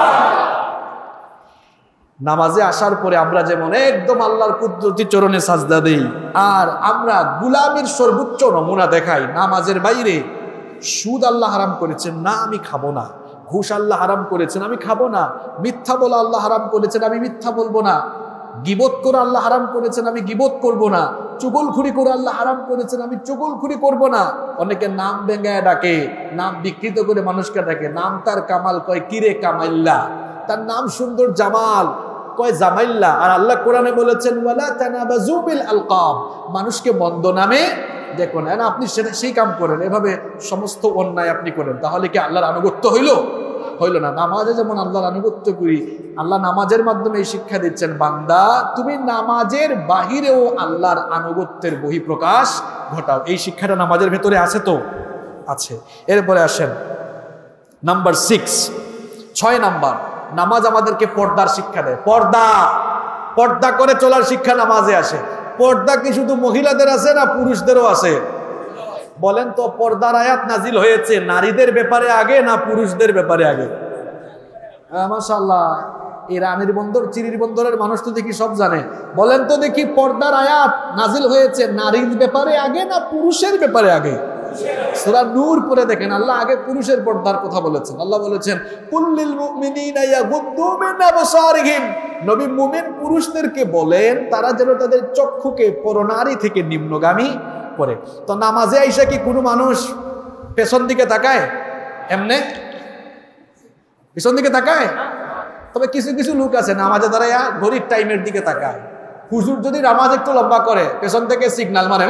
নামাজে আসার পরে আমরা যেমন একদম আল্লাহর কুদরতি চরণে সাজদা দেই, আর আমরা গুলামির সর্বোচ্চ নমুনা দেখাই নামাজের বাইরে। সুদ আল্লাহ হারাম করেছেন, না আমি খাবো না। ঘুষ আল্লাহ হারাম করেছেন, আমি খাবো না। মিথ্যা বলা আল্লাহ হারাম করেছেন, আমি মিথ্যা বলবো না। গীবত করা আল্লাহ হারাম করেছেন, আমি গীবত করব না। চুগলখুরি করে আল্লাহ হারাম করেছেন, আমি চুগলখুরি করব না। অনেকে নাম ভেঙ্গায় ডাকে, নাম বিকৃত করে মানুষকে ডাকে। নাম তার কামাল, কয় কিরে কামাইল্লা। তার নাম সুন্দর জামাল, কয় জামাইল্লা। আর আল্লাহ কোরআনে বলেছেন ওয়ালা তানাবাজু বিল আলকাব, মানুষকে মন্দ নামে দেখুন। না আপনি সেটা সেই কাম করেন, এভাবে সমস্ত অন্যায় আপনি করেন, তাহলে কি আল্লাহর আনুগত্য হইল? হইল না। নামাজে যেমন আল্লাহর আনুগত্য করি, আল্লাহ নামাজের মাধ্যমে এই শিক্ষা দিচ্ছেন, বান্দা তুমি নামাজের বাহিরেও আল্লাহর আনুগত্যের বহিঃপ্রকাশ ঘটাও। এই শিক্ষাটা নামাজের ভেতরে আছে তো? আছে। এরপরে আসেন নাম্বার সিক্স, ছয় নাম্বার, নামাজ আমাদেরকে পর্দার শিক্ষা দেয়। পর্দা, পর্দা করে চলার শিক্ষা নামাজে আসে। পর্দা কি শুধু মহিলাদের আছে না পুরুষদেরও আছে? বলেন তো, পর্দার আয়াত নাজিল হয়েছে নারীদের ব্যাপারে আগে না পুরুষদের ব্যাপারে আগে? মাশাআল্লাহ, এই রানীর বন্দর চিরির বন্দরের মানুষ তো দেখি সব জানে। বলেন তো দেখি, পর্দার আয়াত নাজিল হয়েছে নারীর ব্যাপারে আগে না পুরুষের ব্যাপারে আগে? সূরা নূর পড়ে দেখেন, আল্লাহ আগে পুরুষের পর্দার কথা বলেছেন। আল্লাহ বলেছেন কুল্লিল মুমিনিনা ইয়াগুদ্দু মিন আবসারিহিম, নবী মুমিন পুরুষদেরকে বলেন তারা যেন তাদের চক্ষুকে পরনারী থেকে নিম্নগামী করে। তো নামাজে আইসা কি কোনো মানুষ পেছন দিকে তাকায়? এমনে পেছন দিকে তাকায়? তবে কিছু কিছু লোক আছে নামাজে দাঁড়াইয়া ঘড়ির টাইমের দিকে তাকায়। হুজুর যদি নামাজ একটু লম্বা করে, পেছন থেকে সিগন্যাল মারে,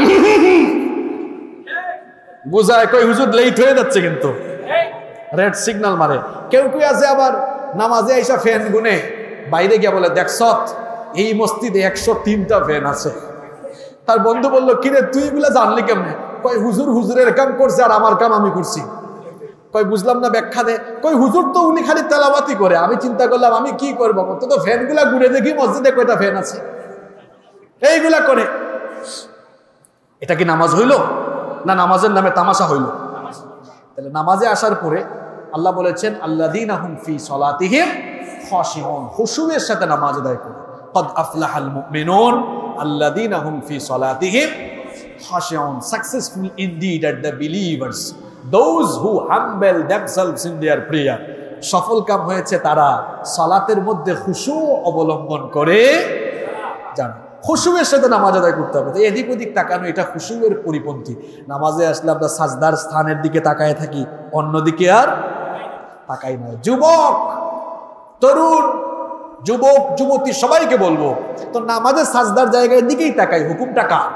বুঝায় কই হুজুর লেট হয়ে যাচ্ছে, কিন্তু রেড সিগন্যাল মারে। কেউ কেউ আছে আবার নামাজে আইসা ফ্যান গুনে বাইরে গিয়া বলে, দেখছত এই মসজিদে একশো তিনটা ফ্যান আছে। তার বন্ধু বললো, কিরে তুই এগুলা জানলি কেমনে? কয় হুজুর হুজুরের কাম করছে আর আমার কাম আমি করছি। কয় বুঝলাম না, ব্যাখ্যা দে। কয় হুজুর তো উনি খালি তেলাওয়াতি করে, আমি চিন্তা করলাম আমি কি করবো, তো তো ফ্যান গুলা ঘুরে দেখি মসজিদে কয়টা ফ্যান আছে, এইগুলা করে। এটা কি নামাজ হইল না নামাজের নামে তামাশা হইল? তাহলে নামাজে আসার পরে আল্লাহ বলেছেন আল্লাযীনা হুম ফি সলাতিহিম খাশিউন, খুশুয়ের সাথে নামাজ আদায় করে। ক্বাদ আফলাহাল মুমিনুন আল্লাযীনা হুম ফি সলাতিহিম খাশিউন, successful indeed are the believers those who humble themselves in their prayer. সফল কাম হয়েছে তারা সালাতের মধ্যে খুশু অবলম্বন করে জানে। খুশুয়ের সাথে নামাজ আদায় করতে হবে। তো এদিক ওদিক তাকানো এটা খুশুয়ের পরিপন্থী। নামাজে আসলে আমরা সাজদার স্থানের দিকে তাকায় থাকি, অন্যদিকে আর তাকাই না। যুবক, তরুণ, যুবক, যুবতী সবাইকে বলবো, তো নামাজের সাজদার জায়গার দিকেই তাকাই। হুকুমটা কার?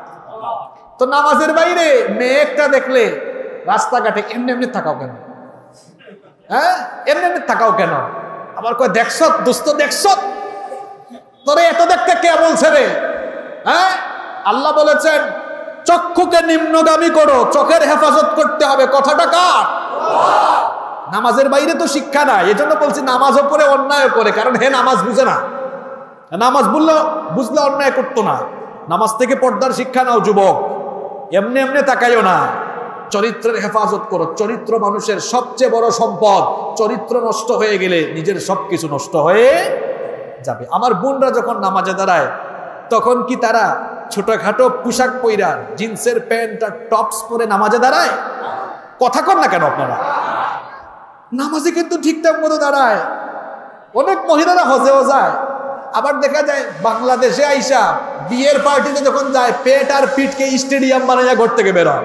তো নামাজের বাইরে মেয়েটা দেখলে রাস্তাঘাটে এমনি এমনি তাকাও কেন? হ্যাঁ, এমনি এমনি তাকাও কেন? আবার কয় দেখছত দোস্ত, দেখছত তোরে এত দেখতে কে বলছে রে? হ্যাঁ, আল্লাহ বলেছেন চক্ষুকে নিম্নগামী করো, চোখের হেফাজত করতে হবে। কথাটা কার? নামাজের বাইরে তো শিক্ষা নাই, এজন্য বলছি নামাজও পড়ে অন্যায় করে, কারণ হে নামাজ বুঝে না। নামাজ বুঝলো বুঝলে অন্যায় করতো না। নামাজ থেকে পর্দার শিক্ষা নাও যুবক, এমনি এমনি তাকাইও না। চরিত্রের হেফাজত করো। চরিত্র মানুষের সবচেয়ে বড় সম্পদ। চরিত্র নষ্ট হয়ে গেলে নিজের সবকিছু নষ্ট হয়ে যাবে। আমার বোনরা যখন নামাজে দাঁড়ায় তখন কি তারা ছোটখাটো পোশাক পইরা জিন্সের প্যান্ট আর টপস পরে নামাজে দাঁড়ায়? কথা কর না কেন আপনারা? নামাজে কিন্তু ঠিকঠাক মতো দাঁড়ায়। অনেক মহিলারা হজেও যায়, আবার দেখা যায় বাংলাদেশে আইসা বিয়ের পার্টিতে যখন যায় পেট আর পিঠকে স্টেডিয়াম বানাইয়া ঘর থেকে বেরোয়।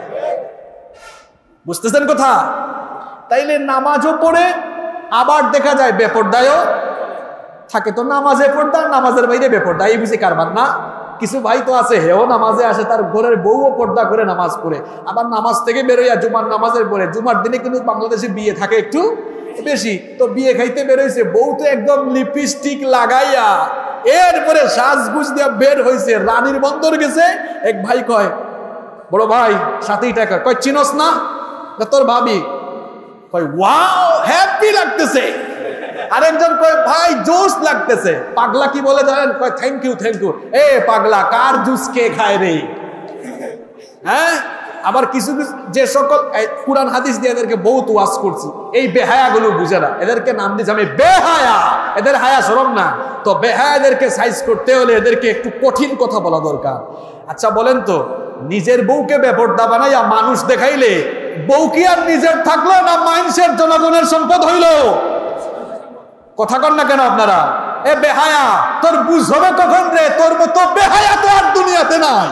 বুঝতেছেন কথা? তাইলে নামাজও পড়ে আবার দেখা যায় বেপরদায়ও থাকে। তো নামাজে পড়দা, নামাজের বাইরে বেপরদা, এই বুঝি কারবার না? কিছু ভাই তো আছে হেও নামাজে আসে, তার ঘরের বউও পর্দা করে নামাজ পড়ে, আবার নামাজ থেকে বেরোইয়া জুমার নামাজের পরে। জুমার দিনে কিন্তু বাংলাদেশে বিয়ে থাকে একটু বেশি, তো বিয়ে খাইতে বেরোইছে, বউ তো একদম লিপস্টিক লাগাইয়া এরপরে সাজগুজ দিয়া বের হয়েছে, রানীর বন্দর গেছে। এক ভাই কয় বড় ভাই সাতই টাকা, কয় চিনস না? তোর ভাবি। কয় ওয়াও হ্যাপি লাগতেছে। আরেকজন কয় ভাই জুস লাগতেছে। পাগলা কি বলে জানেন? কয় থ্যাংক ইউ থ্যাংক ইউ। এ পাগলা, কার জুস কে খায় রে? হ্যাঁ, আবার কিছু কিছু যে সকল কুরআন হাদিস দিয়ে এদেরকে বহুত ওয়াজ করছি, এই বেহায়াগুলো বুঝে না, এদেরকে নাম দিয়েছে আমি বেহায়া। এদের হায়া শরম না তো, বেহায়াদেরকে সাইজ করতে হলে এদেরকে একটু কঠিন কথা বলা দরকার। আচ্ছা বলেন তো, নিজের বউকে বেপরদা বানাইয়া মানুষ দেখাইলে বউ কি আর নিজের থাকলো না মানুষের জনগণের সম্পদ হইল? কথা কন না কেন আপনারা? এ বেহায়া, তোর বুঝ হবে কখন রে? তোর মতো বেহায়া তো আর দুনিয়াতে নাই।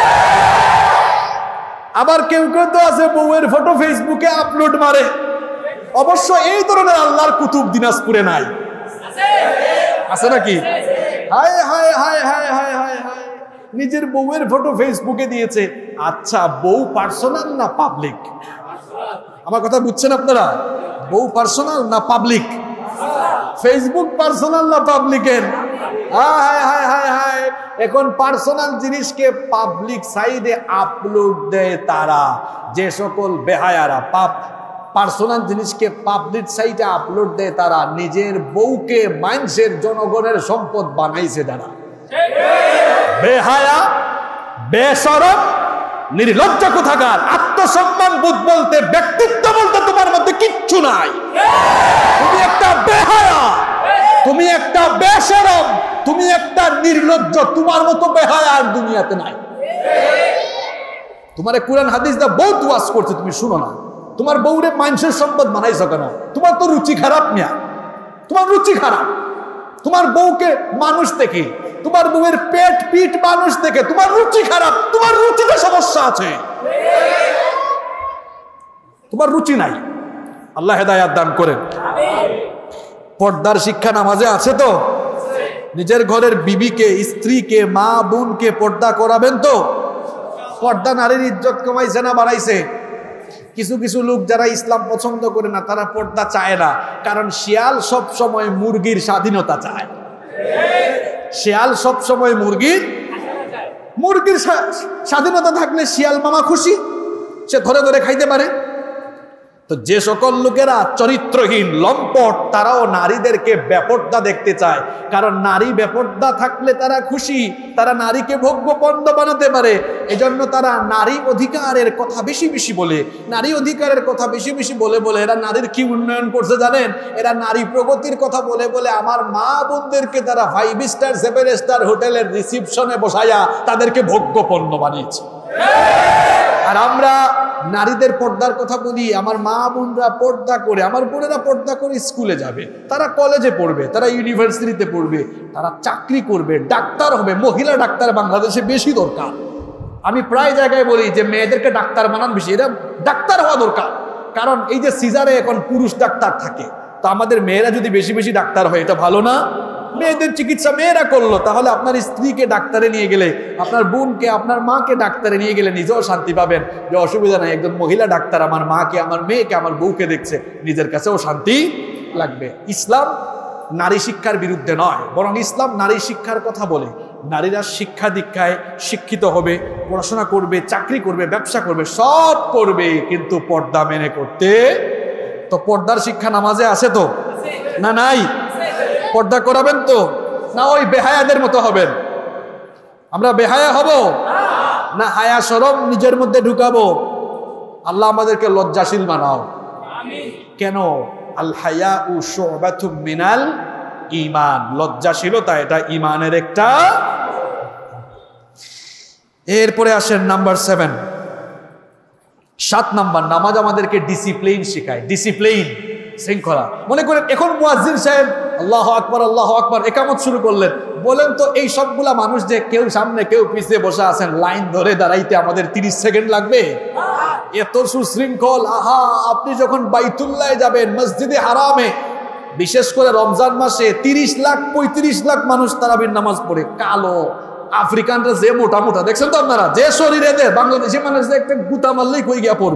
আবার কেউ কেউ তো আছে বউয়ের ফটো ফেসবুকে আপলোড মারে। অবশ্য এই ধরনের আল্লাহর কুতুব দিনাজপুরে নাই, আছে নাকি? হায় হায় হায় হায় হায় হায় হায়, নিজের বউয়ের ফটো ফেসবুকে দিয়েছে। আচ্ছা, বউ পার্সোনাল না পাবলিক? আমার কথা বুঝছেন আপনারা? বউ পার্সোনাল না পাবলিক? ফেসবুক পার্সোনাল না পাবলিকের? হায় হায় হায় হায়, এখন পার্সোনাল জিনিসকে পাবলিক সাইডে আপলোড দেয় তারা। যে সকল বেহায়ারা পাপ পার্সোনাল জিনিসকে পাবলিক সাইটে আপলোড দেয় তারা নিজের বউকে মানুষের জনগণের সম্পদ বানাইছে। তারা বেহায়া, বেশরম, নির্লজ্জ কোথাকার। আত্মসম্মান বোধ বলতে, ব্যক্তিত্ব বলতে তোমার মধ্যে কিচ্ছু নাই। তুমি একটা বেহায়া, তুমি একটা বেশরম, তুমি একটা নির্লজ্জ। তোমার মতো বেহায়া আর দুনিয়াতে নাই। তোমারে কুরআন হাদিস দা বহুত ওয়াজ করছে, তুমি শুনো না। তোমার বউরে মানুষের সম্পদ বানাইছো কেন? তোমার তো রুচি খারাপ মিয়া, তোমার রুচি খারাপ। তোমার বউকে মানুষ দেখে, তোমার বউয়ের পেট পিঠ মানুষ দেখে, তোমার রুচি খারাপ। তোমার রুচিতে সমস্যা আছে, তোমার রুচি নাই। আল্লাহ হেদায়াত দান করেন। পর্দার শিক্ষা নামাজে আছে তো? নিজের ঘরের বিবিকে, স্ত্রীকে, মা বোনকে পর্দা করাবেন তো? পর্দা নারীর ইজ্জত কমাইছে না বাড়াইছে? কিছু কিছু লোক যারা ইসলাম পছন্দ করে না তারা পর্দা চায় না, কারণ শিয়াল সব সময় মুরগির স্বাধীনতা চায়। শিয়াল সব সময় মুরগির মুরগির স্বাধীনতা থাকলে শিয়াল মামা খুশি, সে ধরে ধরে খাইতে পারে। তো যে সকল লোকেরা চরিত্রহীন, লম্পট, তারাও নারীদেরকে বেপর্দা দেখতে চায়, কারণ নারী বেপর্দা থাকলে তারা খুশি, তারা নারীকে ভোগ্যপণ্য বানাতে পারে। এজন্য তারা নারী অধিকারের কথা বেশি বেশি বলে, নারী অধিকারের কথা বেশি বেশি বলে বলে এরা নারীর কি উন্নয়ন করছে জানেন? এরা নারী প্রগতির কথা বলে বলে আমার মা বোনদেরকে তারা ফাইভ স্টার সেভেন স্টার হোটেলের রিসিপশনে বসাইয়া তাদেরকে ভোগ্যপণ্য বানিয়েছে। আর আমরা নারীদের পর্দার কথা বলি, আমার মা বোনরা পর্দা করে, আমার বোনেরা পর্দা করে স্কুলে যাবে, তারা কলেজে পড়বে, তারা ইউনিভার্সিটিতে পড়বে, তারা চাকরি করবে, ডাক্তার হবে। মহিলা ডাক্তার বাংলাদেশে বেশি দরকার। আমি প্রায় জায়গায় বলি যে মেয়েদেরকে ডাক্তার বানান বেশি, এরা ডাক্তার হওয়া দরকার। কারণ এই যে সিজারে এখন পুরুষ ডাক্তার থাকে, তো আমাদের মেয়েরা যদি বেশি বেশি ডাক্তার হয় এটা ভালো না? মেয়েদের চিকিৎসা মেয়েরা করলো, তাহলে আপনার স্ত্রীকে ডাক্তারে নিয়ে গেলে, আপনার বোনকে, আপনার মাকে ডাক্তারে নিয়ে গেলে নিজেও শান্তি পাবেন যে অসুবিধা নাই, একজন মহিলা ডাক্তার আমার মাকে, আমার মেয়েকে, আমার বউকে দেখছে, নিজের কাছেও শান্তি লাগবে। ইসলাম নারী শিক্ষার বিরুদ্ধে নয়, বরং ইসলাম নারী শিক্ষার কথা বলে। নারীরা শিক্ষা দীক্ষায় শিক্ষিত হবে, পড়াশোনা করবে, চাকরি করবে, ব্যবসা করবে, সব করবে, কিন্তু পর্দা মেনে করতে। তো পর্দার শিক্ষা নামাজে আছে তো না? নাই? পর্দা করাবেন তো না ওই বেহায়াদের মতো হবেন? আমরা বেহায়া হব না হায়া শরম নিজের মধ্যে ঢুকাবো? আল্লাহ আমাদেরকে লজ্জাশীল বানাও। কেন? আল হায়াউ শুবাতুম মিনাল ঈমান, লজ্জাশীলতা এটা ঈমানের একটা। এরপরে আসেন নাম্বার সেভেন, সাত নাম্বার, নামাজ আমাদেরকে ডিসিপ্লিন শেখায়। ডিসিপ্লিন, শৃঙ্খলা। মনে করেন এখন মুয়াজ্জিন সাহেব আল্লাহ আকবার আল্লাহ আকবার একামত শুরু করলেন, বলেন তো এই সবগুলা মানুষ যে কেউ সামনে কেউ পিছিয়ে বসে আছেন, লাইন ধরে দাঁড়াইতে আমাদের তিরিশ সেকেন্ড লাগবে? এত সুশৃঙ্খল। আহা, আপনি যখন বাইতুল্লাহ যাবেন, মসজিদে হারামে, বিশেষ করে রমজান মাসে তিরিশ লাখ পঁয়ত্রিশ লাখ মানুষ তারাবির নামাজ পড়ে। কালো আফ্রিকানরা যে মোটা মোটা দেখছেন তো আপনারা, যে শরীরে দেয়, বাংলাদেশি মানুষ একটা গুতা মারলেই কই গিয়া পড়বে।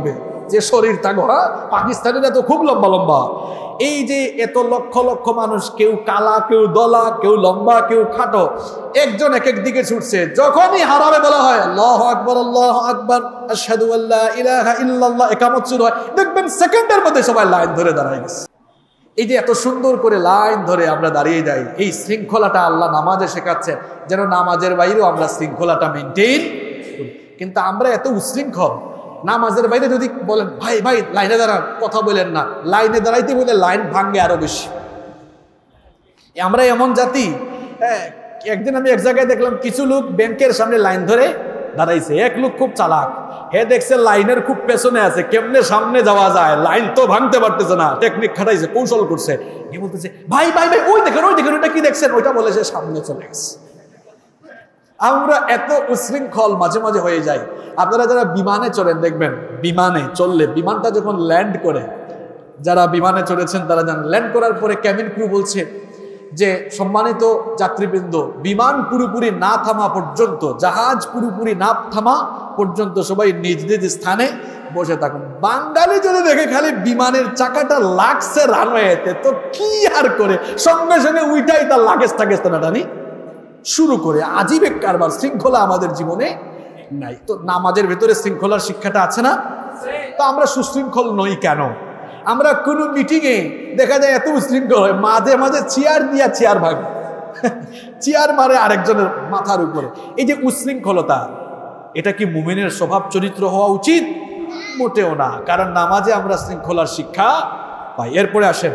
যে শরীর থাকো, হ্যাঁ পাকিস্তানিরা তো খুব লম্বা লম্বা। এই যে এত লক্ষ লক্ষ মানুষ, কেউ কালা, কেউ দলা, কেউ লম্বা, কেউ খাটো, একজন এক এক দিকে ছুটছে। যখনই হারামে বলা হয় আল্লাহু আকবার আল্লাহু আকবার আশহাদু আল্লা ইলাহা ইল্লাল্লাহ, ইকামত শুরু হয়, দেখবেন সেকেন্ডের মধ্যে সবাই লাইন ধরে দাঁড়ায় গেছে। এই যে এত সুন্দর করে লাইন ধরে আমরা দাঁড়িয়ে যাই, এই শৃঙ্খলাটা আল্লাহ নামাজে শেখাচ্ছেন, যেন নামাজের বাইরেও আমরা শৃঙ্খলাটা মেনটেন করি। কিন্তু আমরা এত উশৃঙ্খল, নামাজের বাইরে যদি বলেন ভাই ভাই লাইনে দাঁড়ান, কথা বলেন না, লাইনে দাঁড়াইতে বলে লাইন ভাঙ্গে আরো বেশি। আমরা এমন জাতি, হ্যাঁ একদিন আমি এক জায়গায় দেখলাম কিছু লোক ব্যাংকের সামনে লাইন ধরে দাঁড়াইছে। এক লোক খুব চালাক, হে দেখছে লাইনের খুব পেছনে আছে, কেমনে সামনে যাওয়া যায়, লাইন তো ভাঙতে পারতেছে না, টেকনিক খাটাইছে, কৌশল করছে। কি বলতেছে ভাই ভাই ভাই ওই দেখেন ওই দেখেন ওইটা কি দেখছেন, ওইটা বলে সে সামনে চলে গেছে। আমরা এত উশৃঙ্খল মাঝে মাঝে হয়ে যাই। আপনারা যারা বিমানে চড়েন দেখবেন, বিমানে চললে বিমানটা যখন ল্যান্ড করে, যারা বিমানে চড়েছেন তারা জানেন, ল্যান্ড করার পরে ক্যাবিন ক্রু বলছে যে সম্মানিত যাত্রীবৃন্দ, বিমান পুরোপুরি না থামা পর্যন্ত, জাহাজ পুরোপুরি না থামা পর্যন্ত সবাই নিজ নিজ স্থানে বসে থাকুন। বাঙালি যদি দেখে খালি বিমানের চাকাটা লাগছে রানওয়েতে, তো কি আর করে, সঙ্গে সঙ্গে উইটাই তার লাগেজ টাগেজ টানাটানি শুরু করে। আজীব এক কারবার, শৃঙ্খলা আমাদের জীবনে নাই। তো নামাজের ভেতরে শৃঙ্খলার শিক্ষাটা আছে না? তো আমরা সুশৃঙ্খল নই কেন? আমরা কোনো মিটিংয়ে দেখা যায় এত উশৃঙ্খল হয়, মাঝে মাঝে চেয়ার দিয়া চেয়ার ভাগে, চেয়ার মারে আরেকজনের মাথার উপরে। এই যে উশৃঙ্খলতা, এটা কি মুমিনের স্বভাব চরিত্র হওয়া উচিত? মোটেও না, কারণ নামাজে আমরা শৃঙ্খলার শিক্ষা পাই। এরপরে আসেন,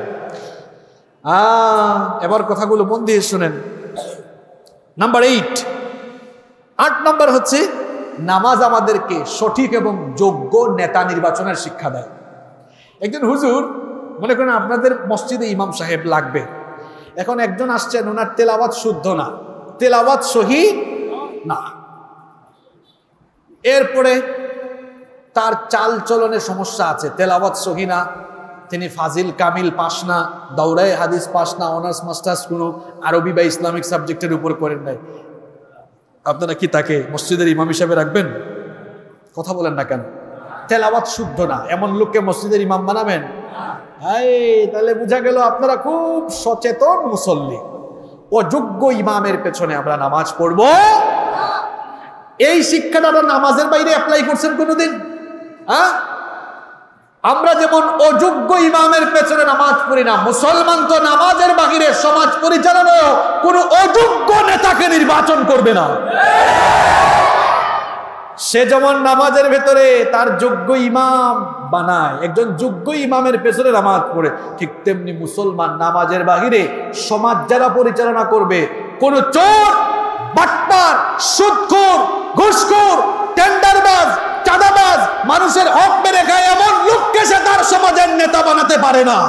আহ এবার কথাগুলো মন দিয়ে শুনেন। নাম্বার এইট, আট নাম্বার হচ্ছে নামাজ আমাদেরকে সঠিক এবং যোগ্য নেতা নির্বাচনের শিক্ষা দেয়। একজন হুজুর, মনে করেন আপনাদের মসজিদে ইমাম সাহেব লাগবে, এখন একজন আসছেন, ওনার তেলাওয়াত শুদ্ধ না, তেলাওয়াত সহি না, এরপরে তার চাল চলনের সমস্যা আছে, তেলাওয়াত সহি না, তিনি ফাজিল কামিল পাস না, দাওরায়ে হাদিস পাস না, অনার্স মাস্টার্স কোনো আরবি বা ইসলামিক সাবজেক্টের উপর করেন নাই, আপনারা কি তাকে মসজিদের ইমাম হিসাবে রাখবেন? কথা বলেন না কেন? তেলাওয়াত শুদ্ধ না, এমন লোককে মসজিদের ইমাম বানাবেন? তাহলে বোঝা গেল আপনারা খুব সচেতন মুসল্লি। অযোগ্য ইমামের পেছনে আমরা নামাজ পড়ব, এই শিক্ষাটা নামাজের বাইরে অ্যাপ্লাই করছেন কোনোদিন? হ্যাঁ, আমরা যেমন অযোগ্য ইমামের পেছনে নামাজ পড়ি না, মুসলমান তো নামাজের বাহিরে সমাজ পরিচালনায় কোনো অযোগ্য নেতাকে নির্বাচন করবে না। সে যেমন নামাজের ভেতরে তার যোগ্য ইমাম বানায়, একজন যোগ্য ইমামের পেছনে নামাজ পড়ে, ঠিক তেমনি মুসলমান নামাজের বাহিরে সমাজ যারা পরিচালনা করবে, কোন চোর, বাটপার, সুদখোর, ঘুষখোর, টেন্ডারবাজ, চাঁদাবাজ, মানুষের হক মেরে খায় এমন লোককে সে তার সমাজের নেতা বানাতে পারে না।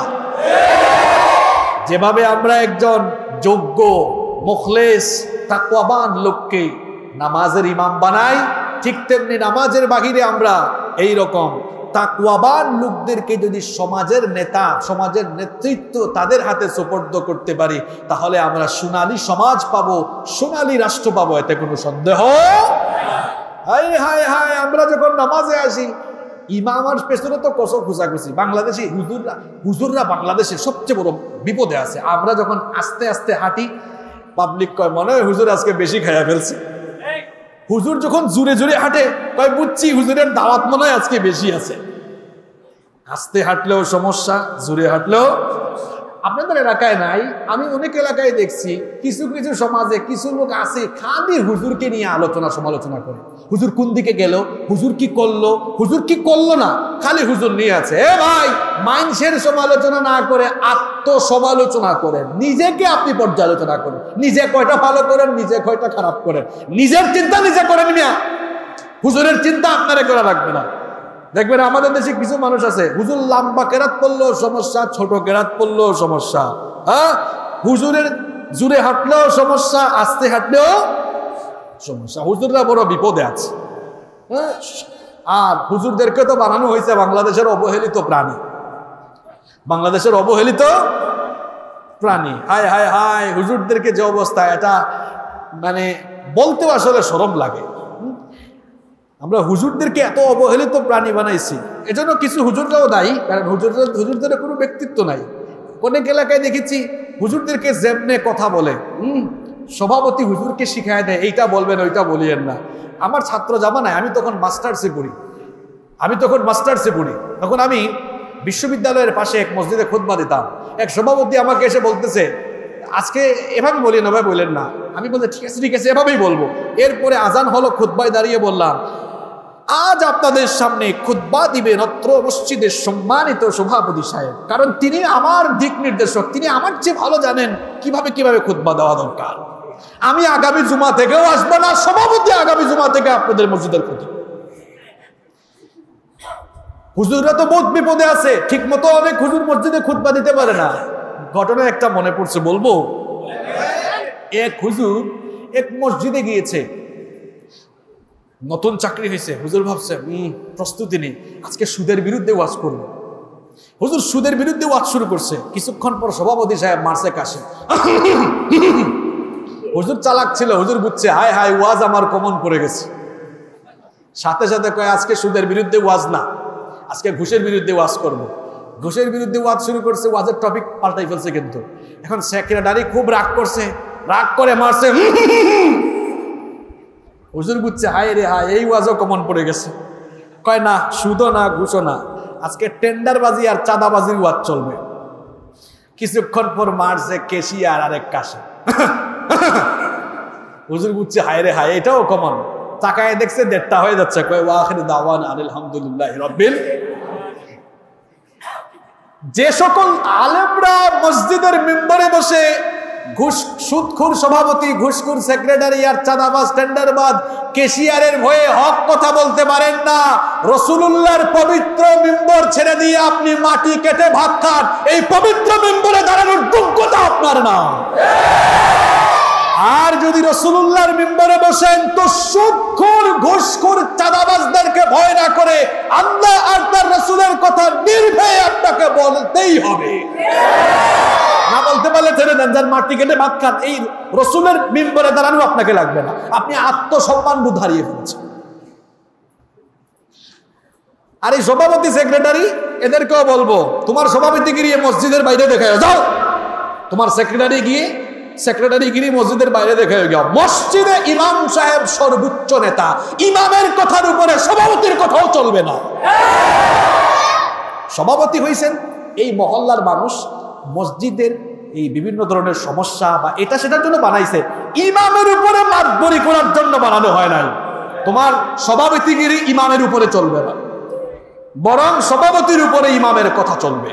যেভাবে আমরা একজন যোগ্য, মুখলেস, তাকওয়াবান লোককে নামাজের ইমাম বানাই, ঠিক তেমনি নামাজের বাহিরে আমরা এই রকম তাকওয়াবান লোকদেরকে যদি সমাজের নেতা, সমাজের নেতৃত্ব তাদের হাতে সুপর্দ করতে পারি, তাহলে আমরা সোনালী সমাজ পাবো, সোনালী রাষ্ট্র পাবো, এতে কোনো সন্দেহ। হায় হায় হায়, আমরা যখন নামাজে আসি, ইমামের পেছনে তো কত খুঁচাখুচি। বাংলাদেশি হুজুররা হুজুররা বাংলাদেশের সবচেয়ে বড় বিপদে আছে। আমরা যখন আস্তে আস্তে হাঁটি, পাবলিক কয় মনে হয় হুজুর আজকে বেশি খাইয়া ফেলছে। হুজুর যখন জুড়ে জুড়ে হাঁটে, কয় বুঝছি হুজুরের দাওয়াত মনে হয় আজকে বেশি আছে। আস্তে হাঁটলেও সমস্যা, জুড়ে হাঁটলেও। আপনাদের এলাকায় নাই, আমি অনেক এলাকায় দেখছি, কিছু কিছু সমাজে কিছু লোক আছে খালি হুজুরকে নিয়ে আলোচনা সমালোচনা করে। হুজুর কোন দিকে গেল, হুজুর কি করলো, হুজুর কি করলো না, খালি হুজুর নিয়ে আছে। এ ভাই, মানুষের সমালোচনা না করে আত্মসমালোচনা করেন, নিজেকে আপনি পর্যালোচনা করেন, নিজে কয়টা ভালো করেন, নিজে কয়টা খারাপ করেন, নিজের চিন্তা নিজে করেন মিয়া, হুজুরের চিন্তা আপনারে করা লাগবে না। দেখবেন আমাদের দেশে কিছু মানুষ আছে, হুজুর লম্বা কেরাত পড়লেও সমস্যা, ছোট কেরাত পড়লেও সমস্যা, হ্যাঁ, হুজুরের জুড়ে হাঁটলেও সমস্যা, আস্তে হাঁটলেও সমস্যা। হুজুররা বড় বিপদে আছে। হ্যাঁ, আর হুজুরদেরকে তো বানানো হয়েছে বাংলাদেশের অবহেলিত প্রাণী, বাংলাদেশের অবহেলিত প্রাণী। হায় হায় হায়, হুজুরদেরকে যে অবস্থা, এটা মানে বলতেও আসলে শরম লাগে। আমরা হুজুরদেরকে এত অবহেলিত প্রাণী বানাইছি, এজন্য কিছু হুজুররাও দায়ী, কারণ হুজুরদের হুজুরদের কোনো ব্যক্তিত্ব নাই। অনেক এলাকায় দেখেছি হুজুরদেরকে যেমনে কথা বলে, হুম সভাপতি হুজুরকে শিখায় দেয়, এইটা বলবেন ওইটা বলিয়েন না। আমার ছাত্র জামানায়, আমি তখন মাস্টার্সে পড়ি আমি তখন মাস্টার্সে পড়ি তখন আমি বিশ্ববিদ্যালয়ের পাশে এক মসজিদে খুতবা দিতাম। এক সভাপতি আমাকে এসে বলতেছে, আজকে এভাবে বলি না, এভাবে বললেন না। আমি বলতে ঠিক আছে ঠিক আছে এভাবেই বলবো। এরপরে আজান হলো, খুতবায় দাঁড়িয়ে বললাম, আজ আপনাদের সামনে খুতবা দিবেন অত্র মসজিদের সম্মানিত সভাপতি সাহেব, কারণ তিনি আমার দিক নির্দেশক, তিনি আমার চেয়ে ভালো জানেন কিভাবে কিভাবে খুতবা দেওয়া দরকার। আমি আগামী জুমা থেকেও আসবো না, সভাপতি আগামী জুমা থেকে আপনাদের মসজিদের খুতবা। হুজুররা তো বহুত বিপদে আছে, ঠিক মতো অনেক হুজুর মসজিদে খুতবা দিতে পারে না। ঘটনা একটা মনে পড়ছে, বলবো। এক হুজুর এক মসজিদে গিয়েছে, নতুন চাকরি হয়েছে। হুজুর ভাবছে হম প্রস্তুতি নেই, আজকে সুদের বিরুদ্ধে ওয়াজ করবো। হুজুর সুদের বিরুদ্ধে ওয়াজ শুরু করছে। কিছুক্ষণ পর সভাপতি সাহেব মারছে কাশে। হুজুর চালাক ছিল, হুজুর বুঝছে হায় হায় ওয়াজ আমার কমন পড়ে গেছে। সাথে সাথে কয় আজকে সুদের বিরুদ্ধে ওয়াজ না, আজকে ঘুষের বিরুদ্ধে ওয়াজ করব। ঘুষের বিরুদ্ধে ওয়াজ শুরু করছে, ওয়াজের টপিক পাল্টাই ফেলছে। কিন্তু এখন সেক্রেটারি খুব রাগ করছে, রাগ করে মারছে। হুজুর বুঝছে হায় রে হায়, এই ওয়াজও কমন পড়ে গেছে। কয় না, সুদও না ঘুষও না, আজকে টেন্ডারবাজি আর চাঁদাবাজির ওয়াজ চলবে। কিছুক্ষণ পর মারছে কেশিয়ার আর এক কাশে। হুজুর বুঝছে হায় রে হায়, এটাও কমন। তাকায় দেখছে দেড়টা হয়ে যাচ্ছে। কয় ওয়াখির দাওয়ান আলহামদুলিল্লাহ রাব্বিল। যে সকল আলেমরা মসজিদের মিম্বরে বসে ঘুষ সুদখোর সভাপতি, ঘুষখোর সেক্রেটারি আর চাঁদাবাজ টেন্ডারবাজ কেশিয়ারের ভয়ে হক কথা বলতে পারেন না, রাসূলুল্লাহর পবিত্র মিম্বর ছেড়ে দিয়ে আপনি মাটি কেটে ভাত খান, এই পবিত্র মিম্বরে দাঁড়ানোর যোগ্যতা আপনার না। আর যদি রাসূলুল্লাহর মিম্বরে বসেন তো সুদখোর ঘুষখোর চাঁদাবাজদেরকে ভয় না করে আল্লাহ আর তার রাসূলের কথা নির্ভয়ে আপনাকে বলতেই হবে। না বলতে পারলে ছেড়ে দেন, যার মাটি কেটে ভাত খান, এই রাসূলের মিম্বরে দাঁড়ানো আপনাকে লাগবে না। আপনি আত্মসম্মান বোধ হারিয়ে ফেলেছেন। আর এই সভাপতি সেক্রেটারি এদেরকেও বলবো, তোমার সভাপতি গিয়ে মসজিদের বাইরে দেখায় যাও, তোমার সেক্রেটারি গিয়ে সেক্রেটারিগিরি মসজিদের বাইরে দেখে গিয়া। মসজিদে ইমাম সাহেব সর্বোচ্চ নেতা, ইমামের কথার উপরে সভাপতির কথাও চলবে না। সভাপতি হইছেন এই মহল্লার মানুষ, মসজিদের এই বিভিন্ন ধরনের সমস্যা বা এটা সেটার জন্য বানাইছে, ইমামের উপরে মাতবরি করার জন্য বানানো হয় নাই। তোমার সভাপতিগিরি ইমামের উপরে চলবে না, বরং সভাপতির উপরে ইমামের কথা চলবে।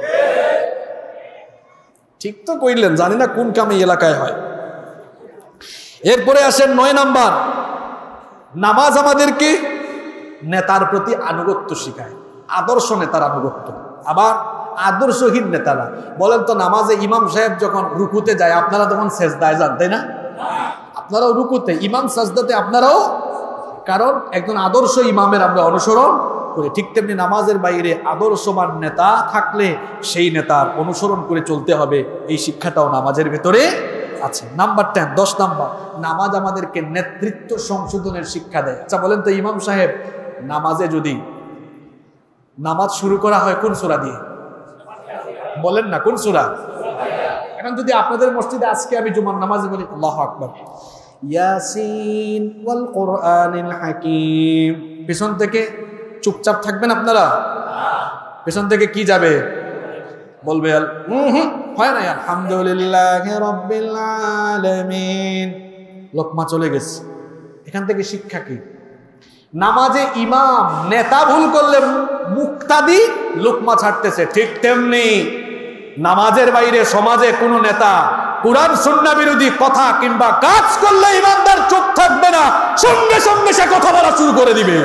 ঠিক তো কইলেন, জানি না কোন কামে এলাকায় হয়। এরপরে আসেন নয় নাম্বার, নামাজ আমাদেরকে নেতার প্রতি আনুগত্য শিখায়, আদর্শ নেতার আনুগত্য। আবার আদর্শহীন নেতারা বলেন তো, নামাজে ইমাম সাহেব যখন রুকুতে যায় আপনারা তখন সেজদায় যান, তাই না? আপনারাও রুকুতে, ইমাম সাজদাতে আপনারাও, কারণ একজন আদর্শ ইমামের আমরা অনুসরণ করে। ঠিক তেমনি নামাজের বাইরে আদর্শবান নেতা থাকলে সেই নেতার অনুসরণ করে চলতে হবে, এই শিক্ষাটাও নামাজের ভেতরে আছে। নাম্বার টেন, দশ নাম্বার, নামাজ আমাদেরকে নেতৃত্ব সংশোধনের শিক্ষা দেয়। আচ্ছা বলেন তো, ইমাম সাহেব নামাজে যদি নামাজ শুরু করা হয় কোন সূরা দিয়ে? বলেন না কোন সূরা? এখন যদি আপনাদের মসজিদে আজকে আমি জুমার নামাজে বলি আল্লাহু আকবার, ইয়াসিন ওয়াল কুরআনিল হাকিম, পিছন থেকে চুপচাপ থাকবেন আপনারা? পেছন থেকে কি যাবে? বলবে হয় না আলহামদুলিল্লাহি রাব্বিল আলামিন, লোকমা চলে গেছে। এখান থেকে শিক্ষা কি? নামাজে ইমাম নেতা ভুল করলে মুক্তাদি লোকমা ছাড়তেছে, ঠিক তেমনি নামাজের বাইরে সমাজে কোনো নেতা কুরআন সুন্নাহ বিরোধী কথা কিংবা কাজ করলে ইমানদার চুপ থাকবে না, সঙ্গে সঙ্গে সে কথা বলা শুরু করে দিবে।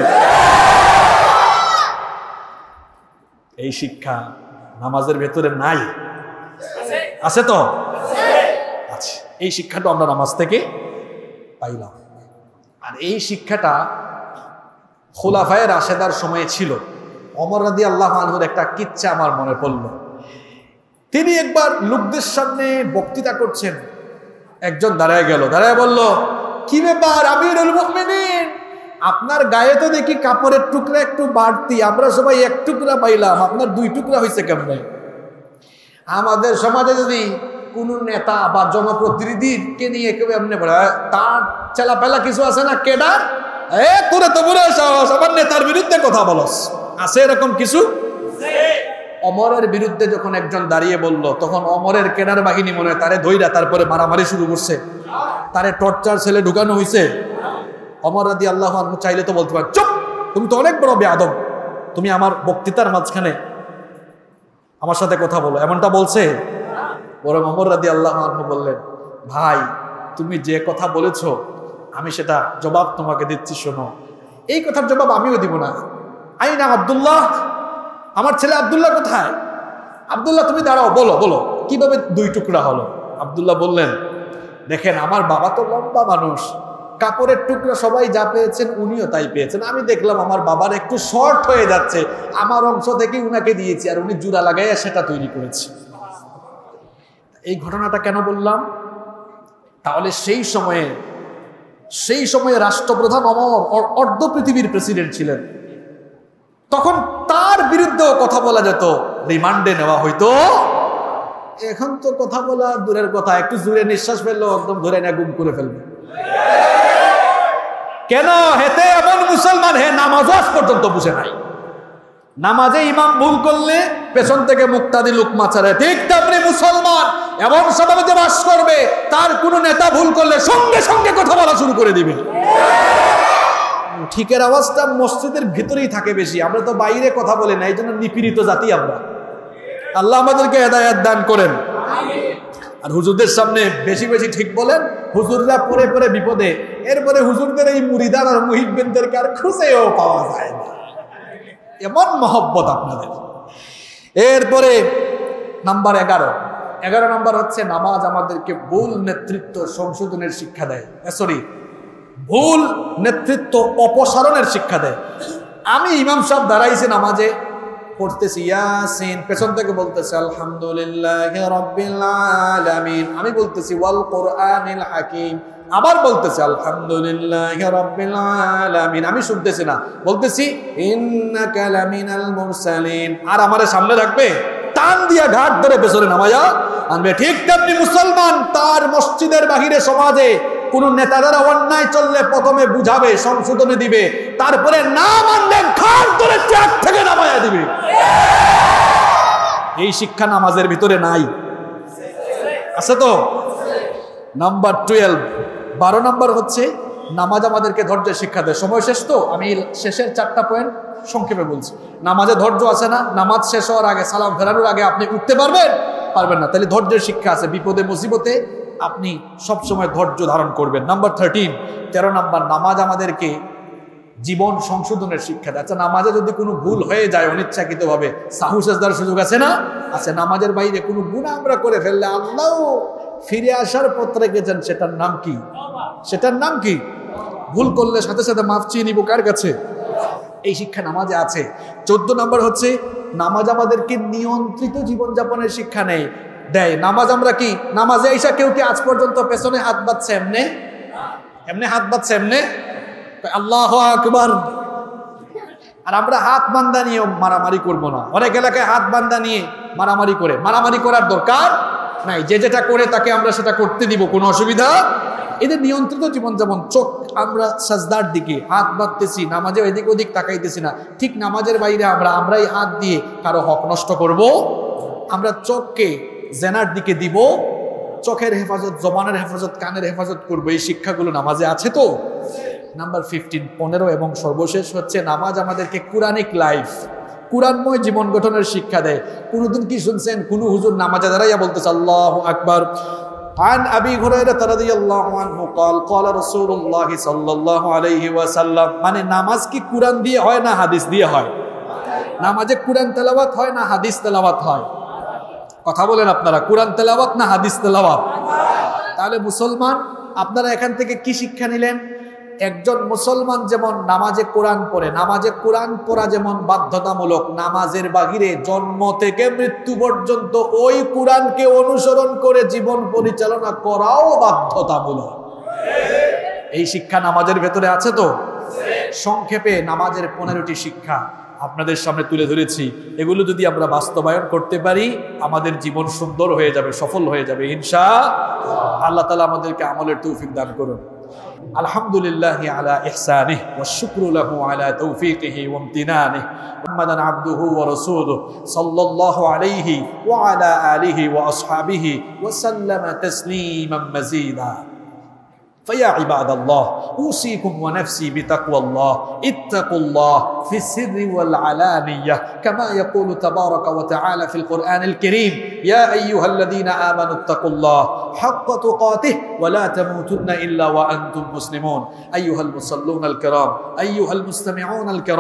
এই শিক্ষা নামাজের ভেতরে নাই, আছে তো? আছে। এই শিক্ষাটা আমরা নামাজ থেকে পাইলাম। আর এই শিক্ষাটা খুলাফায়ে রাশেদার সময়ে ছিল। ওমর রাদিয়াল্লাহু আনহুর একটা কিচ্ছা আমার মনে পড়ল। তিনি একবার লোকদের সামনে বক্তৃতা করছেন, একজন দাঁড়ায় গেল, দাঁড়ায় বলল, কি ব্যাপার আমিরুল মুমিনিন, আপনার গায়ে তো দেখি কাপড়ের টুকরা একটু বাড়তি, আমরা সবাই এক টুকরা পাইলাম, আপনার দুই টুকরা হয়েছে কেমনে? আমাদের সমাজে যদি কোন নেতা বা জনপ্রতিনিধিকে নিয়ে কেউ এমনি বলে তার চেলাপেলা কিছু আছে না, কেডার এ তোরে তো বলে সাহস আমার নেতার বিরুদ্ধে কথা বলস, আছে এরকম কিছু? অমরের বিরুদ্ধে যখন একজন দাঁড়িয়ে বলল, তখন অমরের কেনার বাহিনী মনে হয় তারে ধইরা তারপরে মারামারি শুরু করছে, তারে টর্চার ছেলে ঢুকানো হয়েছে। অমর রাদিয়াল্লাহু আনহু চাইলে তো বলতে পারে চুপ, তুমি তো অনেক বড় বেয়াদব, তুমি আমার বক্তৃতার মাঝখানে আমার সাথে কথা বলো, এমনটা বলছে? বরং অমর রাদিয়াল্লাহু আনহু বললেন, ভাই তুমি যে কথা বলেছো আমি সেটা জবাব তোমাকে দিচ্ছি, শোনো। এই কথার জবাব আমিও দিব না। আইনা আব্দুল্লাহ, আমার ছেলে আব্দুল্লাহ কোথায়? আব্দুল্লাহ তুমি দাঁড়াও, বলো বলো কিভাবে দুই টুকরা হলো? আব্দুল্লাহ বললেন, দেখেন আমার বাবা তো লম্বা মানুষ, কাপড়ের টুকরা সবাই যা পেয়েছেন উনিও তাই পেয়েছেন, আমি দেখলাম আমার বাবার একটু শর্ট হয়ে যাচ্ছে, আমার অংশ থেকে উনাকে দিয়েছি, আর উনি জোড়া লাগাইয়া সেটা তৈরি করেছে। এই ঘটনাটা কেন বললাম? তাহলে সেই সময়ে সেই সময়ে রাষ্ট্রপ্রধান অমর অর্ধ পৃথিবীর প্রেসিডেন্ট ছিলেন, তখন তার বিরুদ্ধেও কথা বলা যেত, রিমান্ডে নেওয়া হইতো। এখন তো কথা বলা দূরের কথা, একটু জোরে নিঃশ্বাস ফেললো একদম ধরে না গুম করে ফেলবে। কেন? হেতে এমন মুসলমান হে নামাজ পর্যন্ত বুঝে নাই। নামাজে ইমাম ভুল করলে পেছন থেকে মুক্তাদি লুকমা ছাড়ে, ঠিক তেমনি মুসলমান এমন সমাজে বাস করবে, তার কোন নেতা ভুল করলে সঙ্গে সঙ্গে কথা বলা শুরু করে দিবে। ঠিকের আওয়াজটা মসজিদের ভিতরেই থাকে বেশি, আমরা তো বাইরে কথা বলি না, এই জন্য নিপীড়িত জাতি আমরা। আল্লাহ আমাদেরকে হেদায়েত দান করেন। আর হুজুরদের সামনে বেশি বেশি ঠিক বলেন, হুজুররা পরে পরে বিপদে, এরপরে হুজুরদের এই মুরিদান আর মুহিব্বিনদেরকে আর খুঁজেও পাওয়া যায় না, এমন মহব্বত আপনাদের। এরপরে নাম্বার এগারো এগারো নাম্বার হচ্ছে নামাজ আমাদেরকে ভুল নেতৃত্ব সংশোধনের শিক্ষা দেয়, সরি ভুল নেতৃত্ব অপসারণের শিক্ষা দেয়। আমি ইমাম সাহেব দাঁড়াইছি নামাজে পড়তেছি ইয়াসিন, পেছন থেকে বলতেছে আলহামদুলিল্লাহি রাব্বিল আলামিন, আমি বলতেছি ওয়াল কোরআনিল হাকিম, আবার বলতেছে আলহামদুলিল্লাহি রাব্বিল আলামিন, আমি শুনতেছি না, বলতেছি ইন্নাকা লামিনাল মুরসালিন, আর আমারে সামনে রাখবে, টান দিয়া ঘাট ধরে পেছনে নামায়া আনবে। ঠিক তেমনি মুসলমান তার মসজিদের বাহিরে সমাজে কোন নেতা দ্বারা অন্যায় চললে প্রথমে বুঝাবে, সংশোধনে দিবে, তারপরে না মানলে ঘাট ধরে ট্রাক থেকে নামায়া দিবে। এই শিক্ষা নামাজের ভিতরে নাই, আছে তো? নাম্বার টুয়েলভ বারো নাম্বার হচ্ছে নামাজ আমাদেরকে ধৈর্যের শিক্ষা দেয়। সময় শেষ তো, আমি শেষের চারটা পয়েন্ট সংক্ষেপে বলছি। নামাজে ধৈর্য আছে না? নামাজ শেষ হওয়ার আগে, সালাম ফেরানোর আগে আপনি উঠতে পারবেন পারবেন না, তাহলে ধৈর্যের শিক্ষা আছে। বিপদে মুসিবতে আপনি সবসময় ধৈর্য ধারণ করবেন। নাম্বার থার্টিন তেরো নাম্বার নামাজ আমাদেরকে জীবন সংশোধনের শিক্ষা দেয়। আচ্ছা, নামাজে যদি কোনো ভুল হয়ে যায় অনিচ্ছাকৃত ভাবে, সাহু সেজদার সুযোগ আছে না? আছে। নামাজের বাইরে কোনো গুনাহ আমরা করে ফেললে আল্লাহ ফিরে আসার পথ রেখেছেন, সেটার নাম কি? সেটার নাম কি? ভুল করলে সাথে সাথে মাফ চেয়ে নিব কার কাছে? এই শিক্ষা নামাজে আছে। চোদ্দ নাম্বার হচ্ছে নামাজ আমাদেরকে নিয়ন্ত্রিত জীবনযাপনের শিক্ষা নেই দেয়। নামাজ আমরা কি নামাজে আইসা কেউ কি আজ পর্যন্ত পেছনে হাত বাঁধছে এমনে এমনে হাত বাঁধছে এমনে আল্লাহু আকবার, আর আমরা হাত বান্ধা নিয়ে মারামারি করব না। অনেক এলাকায় হাত বান্ধা নিয়ে মারামারি করে, মারামারি করার দরকার নাই, যে যেটা করে তাকে আমরা সেটা করতে দিব, কোনো অসুবিধা। এদের নিয়ন্ত্রিত জীবনযাপন। চোখ আমরা সাজদার দিকে, হাত বাঁধতেছি, নামাজে এদিক ওদিক তাকাইতেছি না। ঠিক নামাজের বাইরে আমরা আমরাই হাত দিয়ে কারো হক নষ্ট করব। আমরা চোখকে জেনার দিকে দিব, চোখের হেফাজত, জবানের হেফাজত, কানের হেফাজত করবো। এই শিক্ষাগুলো নামাজে আছে তো? নাম্বার ফিফটিন পনেরো এবং সর্বশেষ হচ্ছে নামাজ আমাদেরকে কুরআনিক লাইফ, কুরআনময় জীবন গঠনের শিক্ষা দেয়। কোনদিন কি শুনছেন কোন হুজুর নামাজে দাঁড়াইয়া বলতেছে আল্লাহু আকবার? عن أبي هريرة رضي الله عنه قال قال رسول الله صلى الله عليه وسلم, মানে নামাজ কি কুরআন দিয়ে হয় না হাদিস দিয়ে হয়? নামাজে কুরআন তেলাওয়াত হয় না হাদিস তেলাওয়াত হয়? কথা বলেন আপনারা, কুরআন তেলাওয়াত না হাদিস তেলাওয়াত? তাহলে মুসলমান আপনারা এখান থেকে কি শিক্ষা নিলেন? একজন মুসলমান যেমন নামাজে কোরআন পড়ে, নামাজে কোরআন পড়া যেমন বাধ্যতামূলক, নামাজের বাহিরে জন্ম থেকে মৃত্যু পর্যন্ত ওই কোরআনকে অনুসরণ করে জীবন পরিচালনা করাও বাধ্যতামূলক। এই শিক্ষা নামাজের ভেতরে আছে তো? সংক্ষেপে নামাজের পনেরোটি শিক্ষা আপনাদের সামনে তুলে ধরেছি। এগুলো যদি আমরা বাস্তবায়ন করতে পারি আমাদের জীবন সুন্দর হয়ে যাবে, সফল হয়ে যাবে ইনশাআল্লাহ। আল্লাহ তাআলা আমাদেরকে আমলের তৌফিক দান করুন। আলহামদুলিল্লাহি আলা ইহসানিহি ওয়াশ শুকরু লাহু আলা তাওফীকিহি ওয়া ইমতিনানিহি মুহাম্মাদান আবদুহু ওয়া রাসূলুহু সাল্লাল্লাহু আলাইহি ওয়া আলা আলিহি ওয়া আসহাবিহি ওয়া সাল্লামা তাসলিমান মাযীদা। فيا عباد الله أوصيكم ونفسي بتقوى الله اتقوا الله في السر والعلانية كما يقول تبارك وتعالى في القرآن الكريم يا أيها الذين آمنوا اتقوا الله حق تقاته ولا تموتن إلا وأنتم مسلمون. أيها المصلون الكرام، أيها المستمعون الكرام،